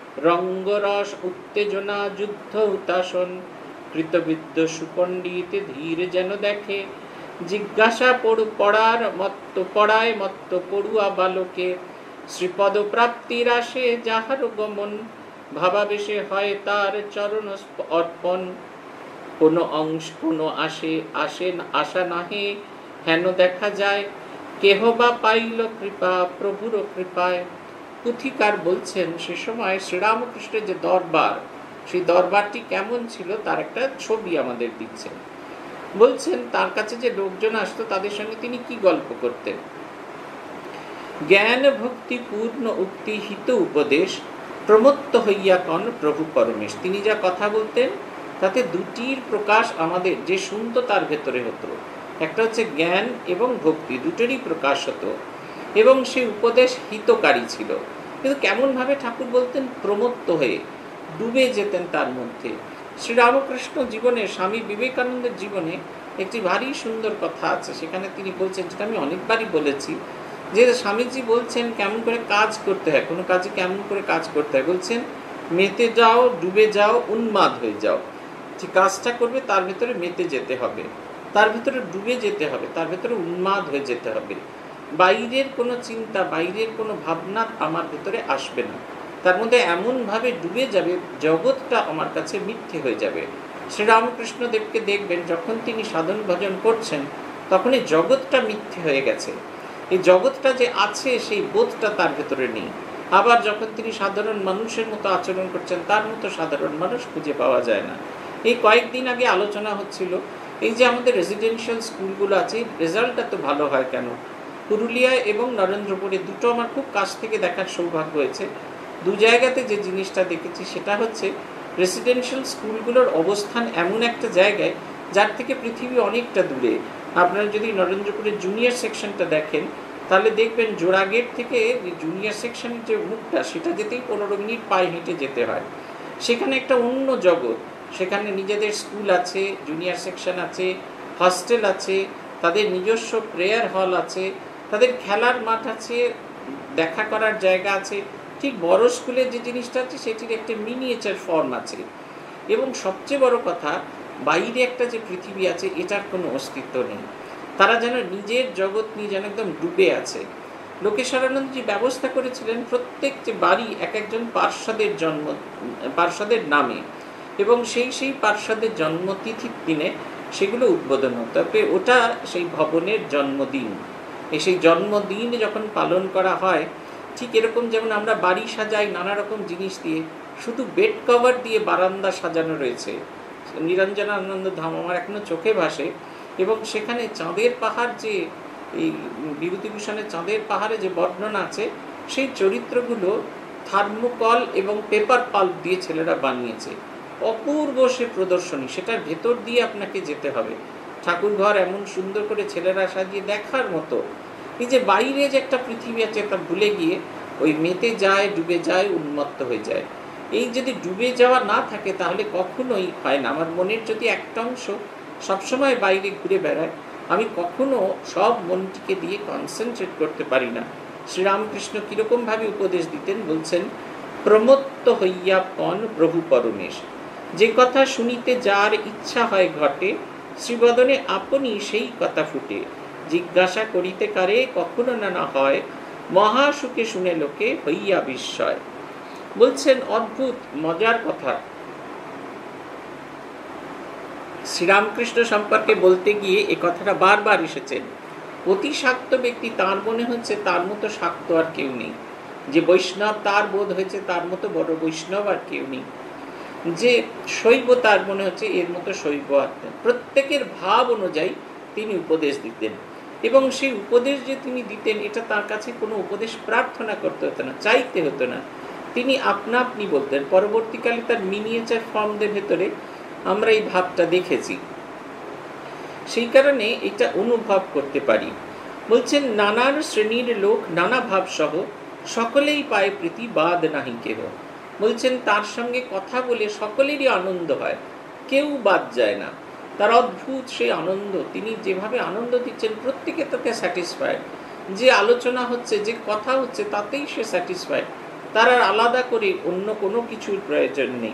রঙ্গরস উত্তেজনা যুদ্ধ হুতাশন, কৃতবিদ্য সুপণ্ডিত ধীর যেন দেখে, জিজ্ঞাসা পড়ু পড়ার মত্ত পড়ায় মত্ত পড়ুয়া বালকে, শ্রীপদ প্রাপ্তির আসে যাহার গমন, ভাবাবেশে হয় তার চরণ অর্পণ। কোনো অংশ কোনো আসে আসে আশা নাহে হেন দেখা যায়, কেহ বা পাইল কৃপা প্রভুর কৃপায়। পুথিকার বলছেন সে সময় শ্রীরামকৃষ্ণের যে দরবার, সেই দরবারটি কেমন ছিল তার একটা ছবি আমাদের দিচ্ছেন। বলছেন তার কাছে যে লোকজন আসতো তাদের সঙ্গে তিনি কি গল্প করতেন। জ্ঞান ভক্তি পূর্ণ উক্তি হিত উপদেশ প্রমত্ত হইয়া কন প্রভু পরমেশ। তিনি যা কথা বলতেন তাতে দুটির প্রকাশ আমাদের যে শুনতো তার ভেতরে হতো। একটা হচ্ছে জ্ঞান এবং ভক্তি, দুটোরই প্রকাশ হতো এবং সেই উপদেশ হিতকারী ছিল। কিন্তু কেমনভাবে ঠাকুর বলতেন? প্রমত্ত হয়ে ডুবে যেতেন তার মধ্যে। শ্রীরামকৃষ্ণ জীবনে, স্বামী বিবেকানন্দের জীবনে একটি ভারী সুন্দর কথা আছে। সেখানে তিনি বলছেন, যেটা আমি অনেকবারই বলেছি, যে স্বামীজি বলছেন কেমন করে কাজ করতে হয়, কোনো কাজে কেমন করে কাজ করতে হয়। বলছেন মেতে যাও, ডুবে যাও, উন্মাদ হয়ে যাও। যে কাজটা করবে তার ভেতরে মেতে যেতে হবে, তার ভেতরে ডুবে যেতে হবে, তার ভেতরে উন্মাদ হয়ে যেতে হবে। বাইরের কোনো চিন্তা, বাইরের কোনো ভাবনা আমার ভেতরে আসবে না। তার মধ্যে এমনভাবে ডুবে যাবে, জগৎটা আমার কাছে মিথ্যে হয়ে যাবে। শ্রীরামকৃষ্ণদেবকে দেখবেন যখন তিনি সাধন ভজন করছেন তখন এই জগৎটা মিথ্যে হয়ে গেছে। এই জগৎটা যে আছে সেই বোধটা তার ভেতরে নেই। আবার যখন তিনি সাধারণ মানুষের মতো আচরণ করছেন, তার মতো সাধারণ মানুষ খুঁজে পাওয়া যায় না। এই কয়েকদিন আগে আলোচনা হচ্ছিল, এই যে আমাদের রেসিডেন্সিয়াল স্কুলগুলো আছে, রেজাল্টটা তো ভালো হয় কেন? পুরুলিয়ায় এবং নরেন্দ্রপুরে দুটো আমার খুব কাছ থেকে দেখার সৌভাগ্য হয়েছে। দু জায়গাতে যে জিনিসটা দেখেছি সেটা হচ্ছে রেসিডেন্সিয়াল স্কুলগুলোর অবস্থান এমন একটা জায়গায় যার থেকে পৃথিবী অনেকটা দূরে। আপনারা যদি নরেন্দ্রপুরের জুনিয়র সেকশনটা দেখেন তাহলে দেখবেন জোড়াগেট থেকে জুনিয়র সেকশনের যে মুখটা, সেটা যেতেই পনেরো মিনিট পায়ে হেঁটে যেতে হয়। সেখানে একটা অন্য জগৎ, সেখানে নিজেদের স্কুল আছে, জুনিয়র সেকশন আছে, হস্টেল আছে, তাদের নিজস্ব প্রেয়ার হল আছে, তাদের খেলার মাঠ আছে, দেখা করার জায়গা আছে। ঠিক বড় স্কুলের যে জিনিসটা আছে সেটির একটা মিনিয়েচার ফর্ম আছে। এবং সবচেয়ে বড় কথা, বাইরে একটা যে পৃথিবী আছে এটার কোনো অস্তিত্ব নেই। তারা যেন নিজের জগৎ নিয়ে যেন একদম ডুবে আছে। লোকেশ্বরানন্দ যে ব্যবস্থা করেছিলেন, প্রত্যেক যে বাড়ি এক একজন পার্ষদের জন্ম, পার্ষদের নামে, এবং সেই সেই পার্ষদের জন্মতিথির দিনে সেগুলো উদ্বোধন হতো। তবে ওটা সেই ভবনের জন্মদিন। এই সেই জন্মদিন যখন পালন করা হয়, ঠিক এরকম যেমন আমরা বাড়ি সাজাই নানা রকম জিনিস দিয়ে, শুধু বেড কভার দিয়ে বারান্দা সাজানো রয়েছে। নিরঞ্জনানন্দ ধাম আমার এখনো চোখে ভাসে। এবং সেখানে চাঁদের পাহাড়, যে এই বিভূতিভূষণের চাঁদের পাহাড়ে যে বর্ণনা আছে, সেই চরিত্রগুলো থার্মোকল এবং পেপার পাল্প দিয়ে ছেলেরা বানিয়েছে। অপূর্ব সে প্রদর্শনী, সেটার ভেতর দিয়ে আপনাকে যেতে হবে। ঠাকুর ঘর এমন সুন্দর করে ছেলেরা সাজিয়ে দেখার মতো। এই যে বাইরে যে একটা পৃথিবী আছে তা ভুলে গিয়ে ওই মেতে যায়, ডুবে যায়, উন্মত্ত হয়ে যায়। এই যদি ডুবে যাওয়া না থাকে তাহলে কখনোই হয় না। আমার মনের যদি একটা অংশ সবসময় বাইরে ঘুরে বেড়ায়, আমি কখনো সব মনটিকে দিয়ে কনসেন্ট্রেট করতে পারি না। শ্রীরামকৃষ্ণ কীরকমভাবে উপদেশ দিতেন বলছেন, প্রমত্ত হইয়া পণ প্রভু পরমেশ, যে কথা শুনিতে যার ইচ্ছা হয় ঘটে, শ্রীবদনে আপনি সেই কথা ফুটে, জিজ্ঞাসা করিতে কারে কখনো না না হয়, মহাসুখে শুনে লোকে হইয়া বিস্ময়। বলছেন অদ্ভুত মজার কথা। শ্রীরামকৃষ্ণ সম্পর্কে বলতে গিয়ে এ কথাটা বারবার এসেছেন। অতি শাক্ত ব্যক্তি, তার মনে হচ্ছে তার মতো শাক্ত আর কেউ নেই। যে বৈষ্ণব তার বোধ হয়েছে তার মতো বড় বৈষ্ণব আর কেউ নেই। যে শৈব তার মনে হচ্ছে এর মতো শৈব আর নেই। প্রত্যেকের ভাব অনুযায়ী তিনি উপদেশ দিতেন, এবং সেই উপদেশ যে তিনি দিতেন এটা তার কাছে কোনো উপদেশ প্রার্থনা করতে হতো না, চাইতে হতো না, তিনি আপনা আপনি বলতেন। পরবর্তীকালে তার মিনিয়েচার ফর্মদের ভেতরে আমরা এই ভাবটা দেখেছি, সেই কারণে এটা অনুভব করতে পারি। বলছেন নানান শ্রেণীর লোক নানা ভাব সহ সকলেই পায় প্রীতি, বাদ নাহি কেহ। বলছেন তার সঙ্গে কথা বলে সকলেরই আনন্দ হয়, কেউ বাদ যায় না। তার অদ্ভুত সেই আনন্দ, তিনি যেভাবে আনন্দ দিচ্ছেন প্রত্যেকে তাতে স্যাটিসফাইড। যে আলোচনা হচ্ছে, যে কথা হচ্ছে তাতেই সে স্যাটিসফাইড, তার আর আলাদা করে অন্য কোনো কিছুর প্রয়োজন নেই।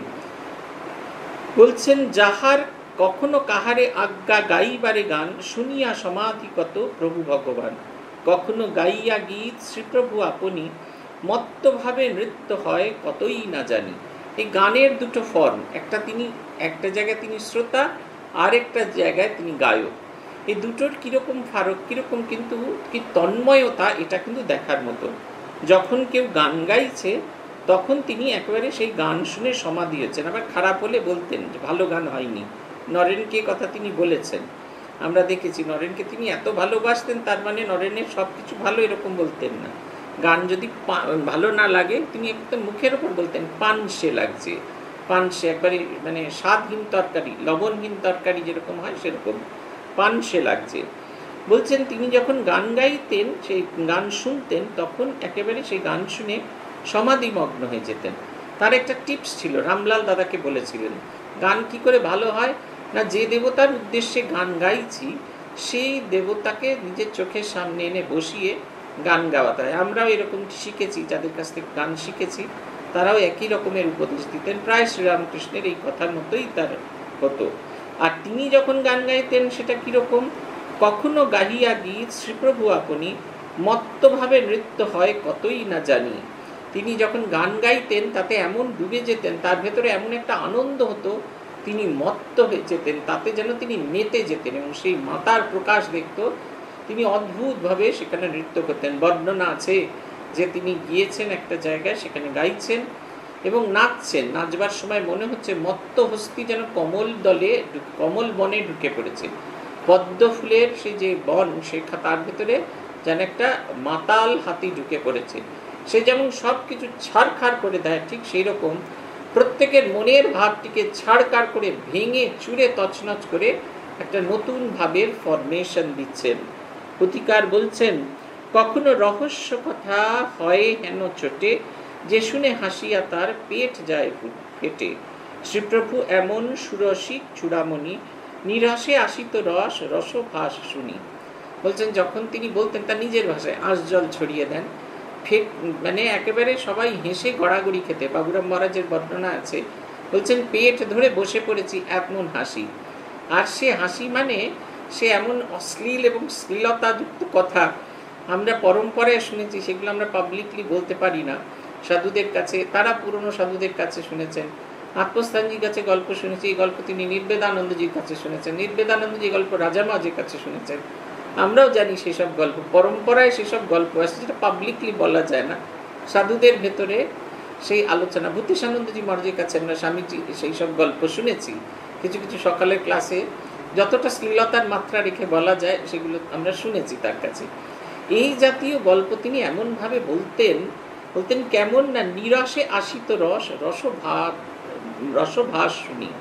বলছেন যাহার কখনো কাহারে আজ্ঞা গাইবারে গান, শুনিয়া সমাধিগত প্রভু ভগবান, কখনো গাইয়া গীত শ্রীপ্রভু আপনি, মত্তভাবে নৃত্য হয় কতই না জানি। এই গানের দুটো ফর্ম, একটা তিনি একটা জায়গায় তিনি শ্রোতা, আর একটা জায়গায় তিনি গায়ক। এই দুটোর কীরকম ফারক, কীরকম কিন্তু কি তন্ময়তা, এটা কিন্তু দেখার মতো। যখন কেউ গান গাইছে তখন তিনি একেবারে সেই গান শুনে সমাধি হচ্ছেন। আবার খারাপ হলে বলতেন যে ভালো গান হয়নি। নরেনকে কথা তিনি বলেছেন, আমরা দেখেছি নরেনকে তিনি এত ভালোবাসতেন, তার মানে নরেনের সব কিছু ভালো এরকম বলতেন না। গান যদি ভালো না লাগে তিনি একদম মুখের ওপর বলতেন পানসে লাগছে, পানসে, একবারে মানে স্বাদহীন তরকারি, লবণহীন তরকারি যেরকম হয় সেরকম পানসে লাগছে। বলছেন তিনি যখন গান গাইতেন, সেই গান শুনতেন, তখন একেবারে সেই গান শুনে সমাধিমগ্ন হয়ে যেতেন। তার একটা টিপস ছিল, রামলাল দাদাকে বলেছিলেন গান কি করে ভালো হয় না, যে দেবতার উদ্দেশ্যে গান গাইছি সেই দেবতাকে নিজের চোখের সামনে এনে বসিয়ে গান গাওয়াতে হয়। আমরাও এরকম শিখেছি, যাদের কাছ থেকে গান শিখেছি তারাও একই রকমের উপদেশ দিতেন, প্রায় শ্রীরামকৃষ্ণের এই কথার মতোই তার হতো। আর তিনি যখন গান গাইতেন সেটা কীরকম, কখনো গাহিয়া গীত শ্রীপ্রভু আপনি, মত্তভাবে নৃত্য হয় কতই না জানি। তিনি যখন গান গাইতেন তাতে এমন ডুবে যেতেন, তার ভেতরে এমন একটা আনন্দ হতো, তিনি মত্ত হয়ে যেতেন, তাতে যেন তিনি মেতে যেতেন, এবং সেই মাতার প্রকাশ দেখত। তিনি অদ্ভুতভাবে সেখানে নৃত্য করতেন। বর্ণনা আছে যে তিনি গিয়েছেন একটা জায়গায়, সেখানে গাইছেন এবং নাচছেন। নাচবার সময় মনে হচ্ছে মত্ত হস্তি যেন কমল দলে, কমল বনে ঢুকে পড়েছে। পদ্ম ফুলের সে যে বন, সে তার ভেতরে যেন একটা মাতাল হাতি ঢুকে পড়েছে। সে যেমন সব কিছু ছাড়খাড় করে দেয়, ঠিক সেই রকম প্রত্যেকের মনের ভাবটিকে ছাড়খাড় করে ভেঙে চুরে তছনছ করে একটা নতুন ভাবের ফরমেশন দিচ্ছেন। প্রতিকার বলছেন কখনো রহস্য কথা হয় হেন চোটে, যে শুনে হাসিয়া তার পেট যায় ফেটে। শ্রীপ্রভু এমন সুরসিক চূড়ামণি, নিরসে আসিত রস রসভাস শুনি। বলছেন যখন তিনি বলতেন তার নিজের ভাষায়, আঁশ জল ছড়িয়ে দেন, ফেট মানে একেবারে সবাই হেসে গড়াগড়ি খেতে। বাবুরাম মহারাজের বর্ণনা আছে, বলছেন পেট ধরে বসে পড়েছি এমন হাসি। আর সে হাসি মানে সে এমন অশ্লীল এবং শ্লীলতাযুক্ত কথা আমরা পরম্পরায় শুনেছি, সেগুলো আমরা পাবলিকলি বলতে পারি না। সাধুদের কাছে, তারা পুরনো সাধুদের কাছে শুনেছেন। আত্মস্থানজির কাছে গল্প শুনেছি, এই গল্প তিনি নির্বেদানন্দজির কাছে শুনেছেন, নির্বেদানন্দজি গল্প রাজামাজির কাছে শুনেছেন। আমরাও জানি সেসব গল্প, পরম্পরায় সেসব গল্প আছে যেটা পাবলিকলি বলা যায় না। সাধুদের ভেতরে সেই আলোচনা, ভূতেশানন্দজি মহারাজের কাছে আমরা স্বামীজি সেই সব গল্প শুনেছি। কিছু কিছু সকালের ক্লাসে যতটা শ্লীলতার মাত্রা রেখে বলা যায় সেগুলো আমরা শুনেছি তার কাছে। এই জাতীয় গল্প তিনি এমনভাবে বলতেন, বলতেন কেমন না নিরসে আসিত রস রসভাব রসভাস শুনি।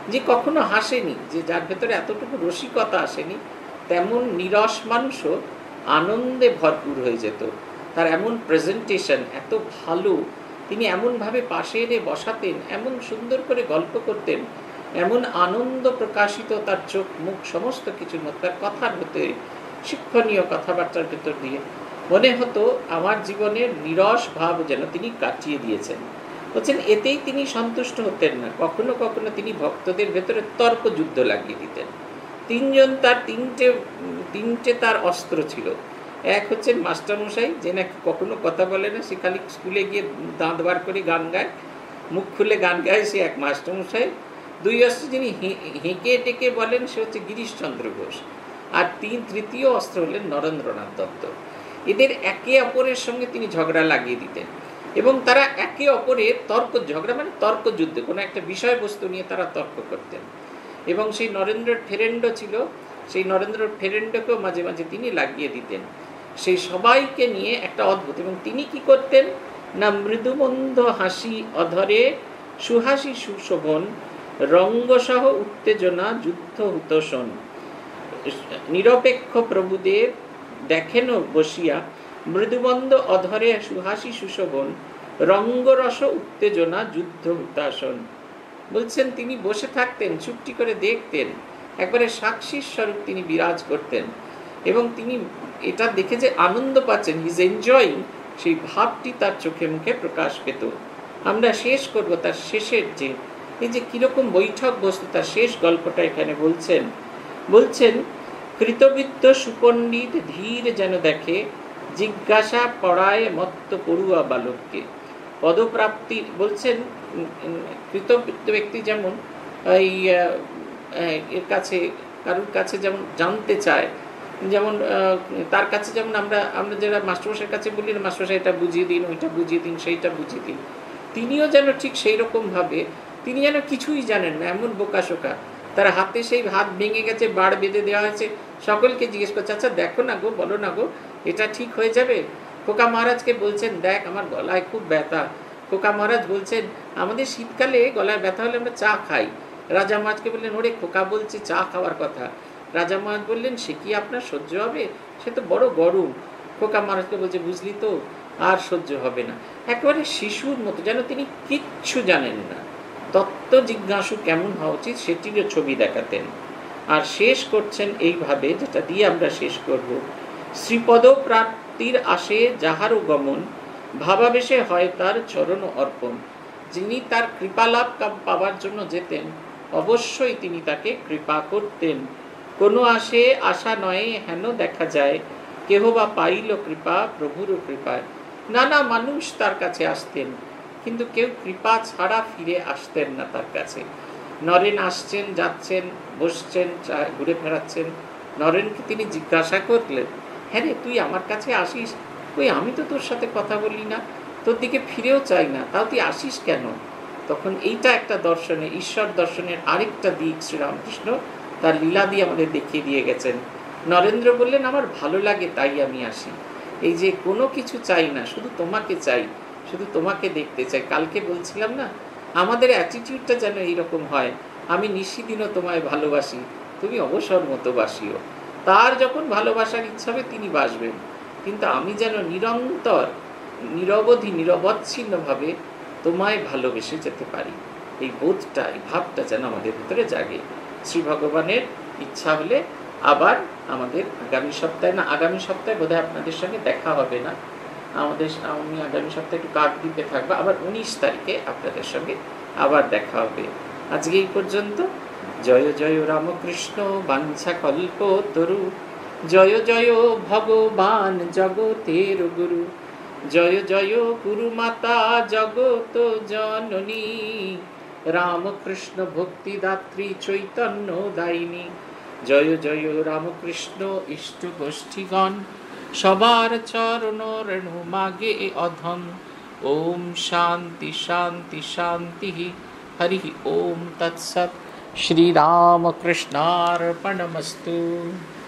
যে কখনো হাসেনি, যে যার ভেতরে এতটুকু রসিকতা আসেনি, তেমন নিরস মানুষও আনন্দে ভরপুর হয়ে যেত। তার এমন প্রেজেন্টেশন এত ভালো, তিনি এমনভাবে পাশে এনে বসাতেন, এমন সুন্দর করে গল্প করতেন, এমন আনন্দ প্রকাশিত তার চোখ মুখ সমস্ত কিছুর মধ্যে, তার কথার ভেতরে শিক্ষণীয় কথাবার্তার ভেতর দিয়ে মনে হতো আমার জীবনের নিরস ভাব যেন তিনি কাটিয়ে দিয়েছেন। বলছেন এতেই তিনি সন্তুষ্ট হতেন না, কখনো কখনো তিনি ভক্তদের ভেতরে তর্ক যুদ্ধ লাগিয়ে দিতেন। তিনজন তার তিনটে তিনটে তার অস্ত্র ছিল। এক হচ্ছেন মাস্টারমশাই, যে নাকি কখনো কথা বলে না, সে খালি স্কুলে গিয়ে দাঁত বার করে গান গায়, মুখ খুলে গান গায়, সে এক মাস্টারমশাই। দুই অস্ত্র যিনি হেঁকে টেকে বলেন, সে হচ্ছে গিরিশচন্দ্র ঘোষ। আর তিন তৃতীয় অস্ত্র হলেন নরেন্দ্রনাথ দত্ত। এদের একে অপরের সঙ্গে তিনি ঝগড়া লাগিয়ে দিতেন এবং তারা একে অপরের তর্ক, ঝগড়া মানে তর্ক যুদ্ধ, কোনো একটা বিষয়বস্তু নিয়ে তারা তর্ক করতেন। এবং সেই নরেন্দ্র ফেরেন্ড ছিল, সেই নরেন্দ্র ফেরেন্ডকেও মাঝে মাঝে তিনি লাগিয়ে দিতেন। সেই সবাইকে নিয়ে একটা অদ্ভুত, এবং তিনি কি করতেন না, মৃদুমন্দ হাসি অধরে সুহাসি সুশোভন রঙ্গসহ উত্তেজনা যুদ্ধ হুতোষণ, নিরপেক্ষ প্রভুদেব দেখেন বসিয়া মৃদুমন্দ অধরে সুহাসি সুশোভন রঙ্গরস উত্তেজনা যুদ্ধ হুতাসন। বলছেন তিনি বসে থাকতেন, চুপটি করে দেখতেন, একবারে সাক্ষীর স্বরূপ তিনি বিরাজ করতেন এবং তিনি এটা দেখে যে আনন্দ পাচ্ছেন, হি ইজ এনজয়িং, সেই ভাবটি তার চোখে মুখে প্রকাশ পেত। আমরা শেষ করব তার শেষের যে এই যে কীরকম বৈঠক বস্তু, তার শেষ গল্পটা এখানে বলছেন। বলছেন কৃতবিদ্য সুপণ্ডিত ধীর যেন দেখে জিজ্ঞাসা পড়ায় মত্ত পড়ুয়া বালককে পদপ্রাপ্তি। বলছেন কৃতবিদ্য ব্যক্তি যেমন এই এর কাছে কারোর কাছে যেমন জানতে চায়, যেমন তার কাছে যেমন আমরা আমরা যারা মাস্টারমশাইয়ের কাছে বলি না, মাস্টারমশাই এটা বুঝিয়ে দিন, ওইটা বুঝিয়ে দিন, সেইটা বুঝিয়ে দিন, তিনিও যেন ঠিক সেই রকমভাবে, তিনি যেন কিছুই জানেন না, এমন বোকাশোকা। তার হাতে সেই হাত ভেঙে গেছে, বাড় বেঁধে দেওয়া হয়েছে, সকলকে জিজ্ঞেস করছে, আচ্ছা দেখো না গো, বলো না গো, এটা ঠিক হয়ে যাবে। খোকা মহারাজকে বলছেন, দেখ আমার গলায় খুব ব্যথা। খোকা মহারাজ বলছেন, আমাদের শীতকালে গলায় ব্যথা হলে আমরা চা খাই। রাজা মহারাজকে বললেন, ওরে খোকা বলছে চা খাওয়ার কথা। রাজা মহারাজ বললেন, সে কি আপনার সহ্য হবে, সে তো বড় গরম। খোকা মহারাজকে বলছে, বুঝলি তো, আর সহ্য হবে না। একেবারে শিশুর মতো, যেন তিনি কিচ্ছু জানেন না। তত্ত্ব জিজ্ঞাসু কেমন হওয়া উচিত সেটিরও ছবি দেখাতেন। আর শেষ করছেন এইভাবে, যেটা দিয়ে আমরা শেষ করব, শ্রীপদ প্রাপ্তির আসে যাহারও গমন ভাবাবেশে হয় তার চরণ অর্পণ। যিনি তার কৃপালাভ পাওয়ার জন্য যেতেন, অবশ্যই তিনি তাকে কৃপা করতেন। কোনো আসে আশা নয় হেন দেখা যায়, কেহ বা পাইল কৃপা প্রভুর কৃপায়। নানা মানুষ তার কাছে আসতেন, কিন্তু কেউ কৃপা ছাড়া ফিরে আসতেন না তার কাছে। নরেন আসছেন, যাচ্ছেন, বসছেন, ঘুরে ফেরাচ্ছেন। নরেনকে তিনি জিজ্ঞাসা করলেন, হ্যাঁ রে, তুই আমার কাছে আসিস, ওই আমি তো তোর সাথে কথা বলি না, তোর দিকে ফিরেও চাই না, তাও তুই আসিস কেন? তখন এইটা একটা দর্শনে, ঈশ্বর দর্শনের আরেকটা দিক শ্রীরামকৃষ্ণ তার লীলা দিয়ে আমাদের দেখিয়ে দিয়ে গেছেন। নরেন্দ্র বললেন, আমার ভালো লাগে তাই আমি আসি, এই যে কোনো কিছু চাই না, শুধু তোমাকে চাই, শুধু তোমাকে দেখতে চাই। কালকে বলছিলাম না, আমাদের অ্যাটিটিউডটা যেন এইরকম হয়, আমি নিশিদিনও তোমায় ভালোবাসি, তুমি অবসর মতো বাসিও। তার যখন ভালোবাসার ইচ্ছা হবে তিনি বাসবেন, কিন্তু আমি যেন নিরন্তর নিরবধি নিরবচ্ছিন্নভাবে তোমায় ভালোবেসে যেতে পারি, এই বোধটা, এই ভাবটা যেন আমাদের ভিতরে জাগে। শ্রী ভগবানের ইচ্ছা হলে আবার আমাদের আগামী সপ্তাহে, না আগামী সপ্তাহে বোধহয় আপনাদের সঙ্গে দেখা হবে না, আমাদের আমি আগামী সপ্তাহে একটু কাকদ্বীপে থাকবো, আবার উনিশ তারিখে আপনাদের সঙ্গে আবার দেখা হবে। আজকে এই পর্যন্ত। জয় জয় রামকৃষ্ণ বাঞ্ছা কল্প তরু, জয় জয় ভগবান জগতের গুরু, জয় জয় গুরু মাতা জগত জননী, রামকৃষ্ণ ভক্তিদাত্রী চৈতন্য দায়িনী। জয় জয় রামকৃষ্ণ ইষ্ট গোষ্ঠীগণ, সবার চরণ রেণু মাগে অধম। ওম শান্তি শান্তি শান্তি, হরি ওম তৎসৎ। শ্রীরামকৃষ্ণার্পণমস্তু।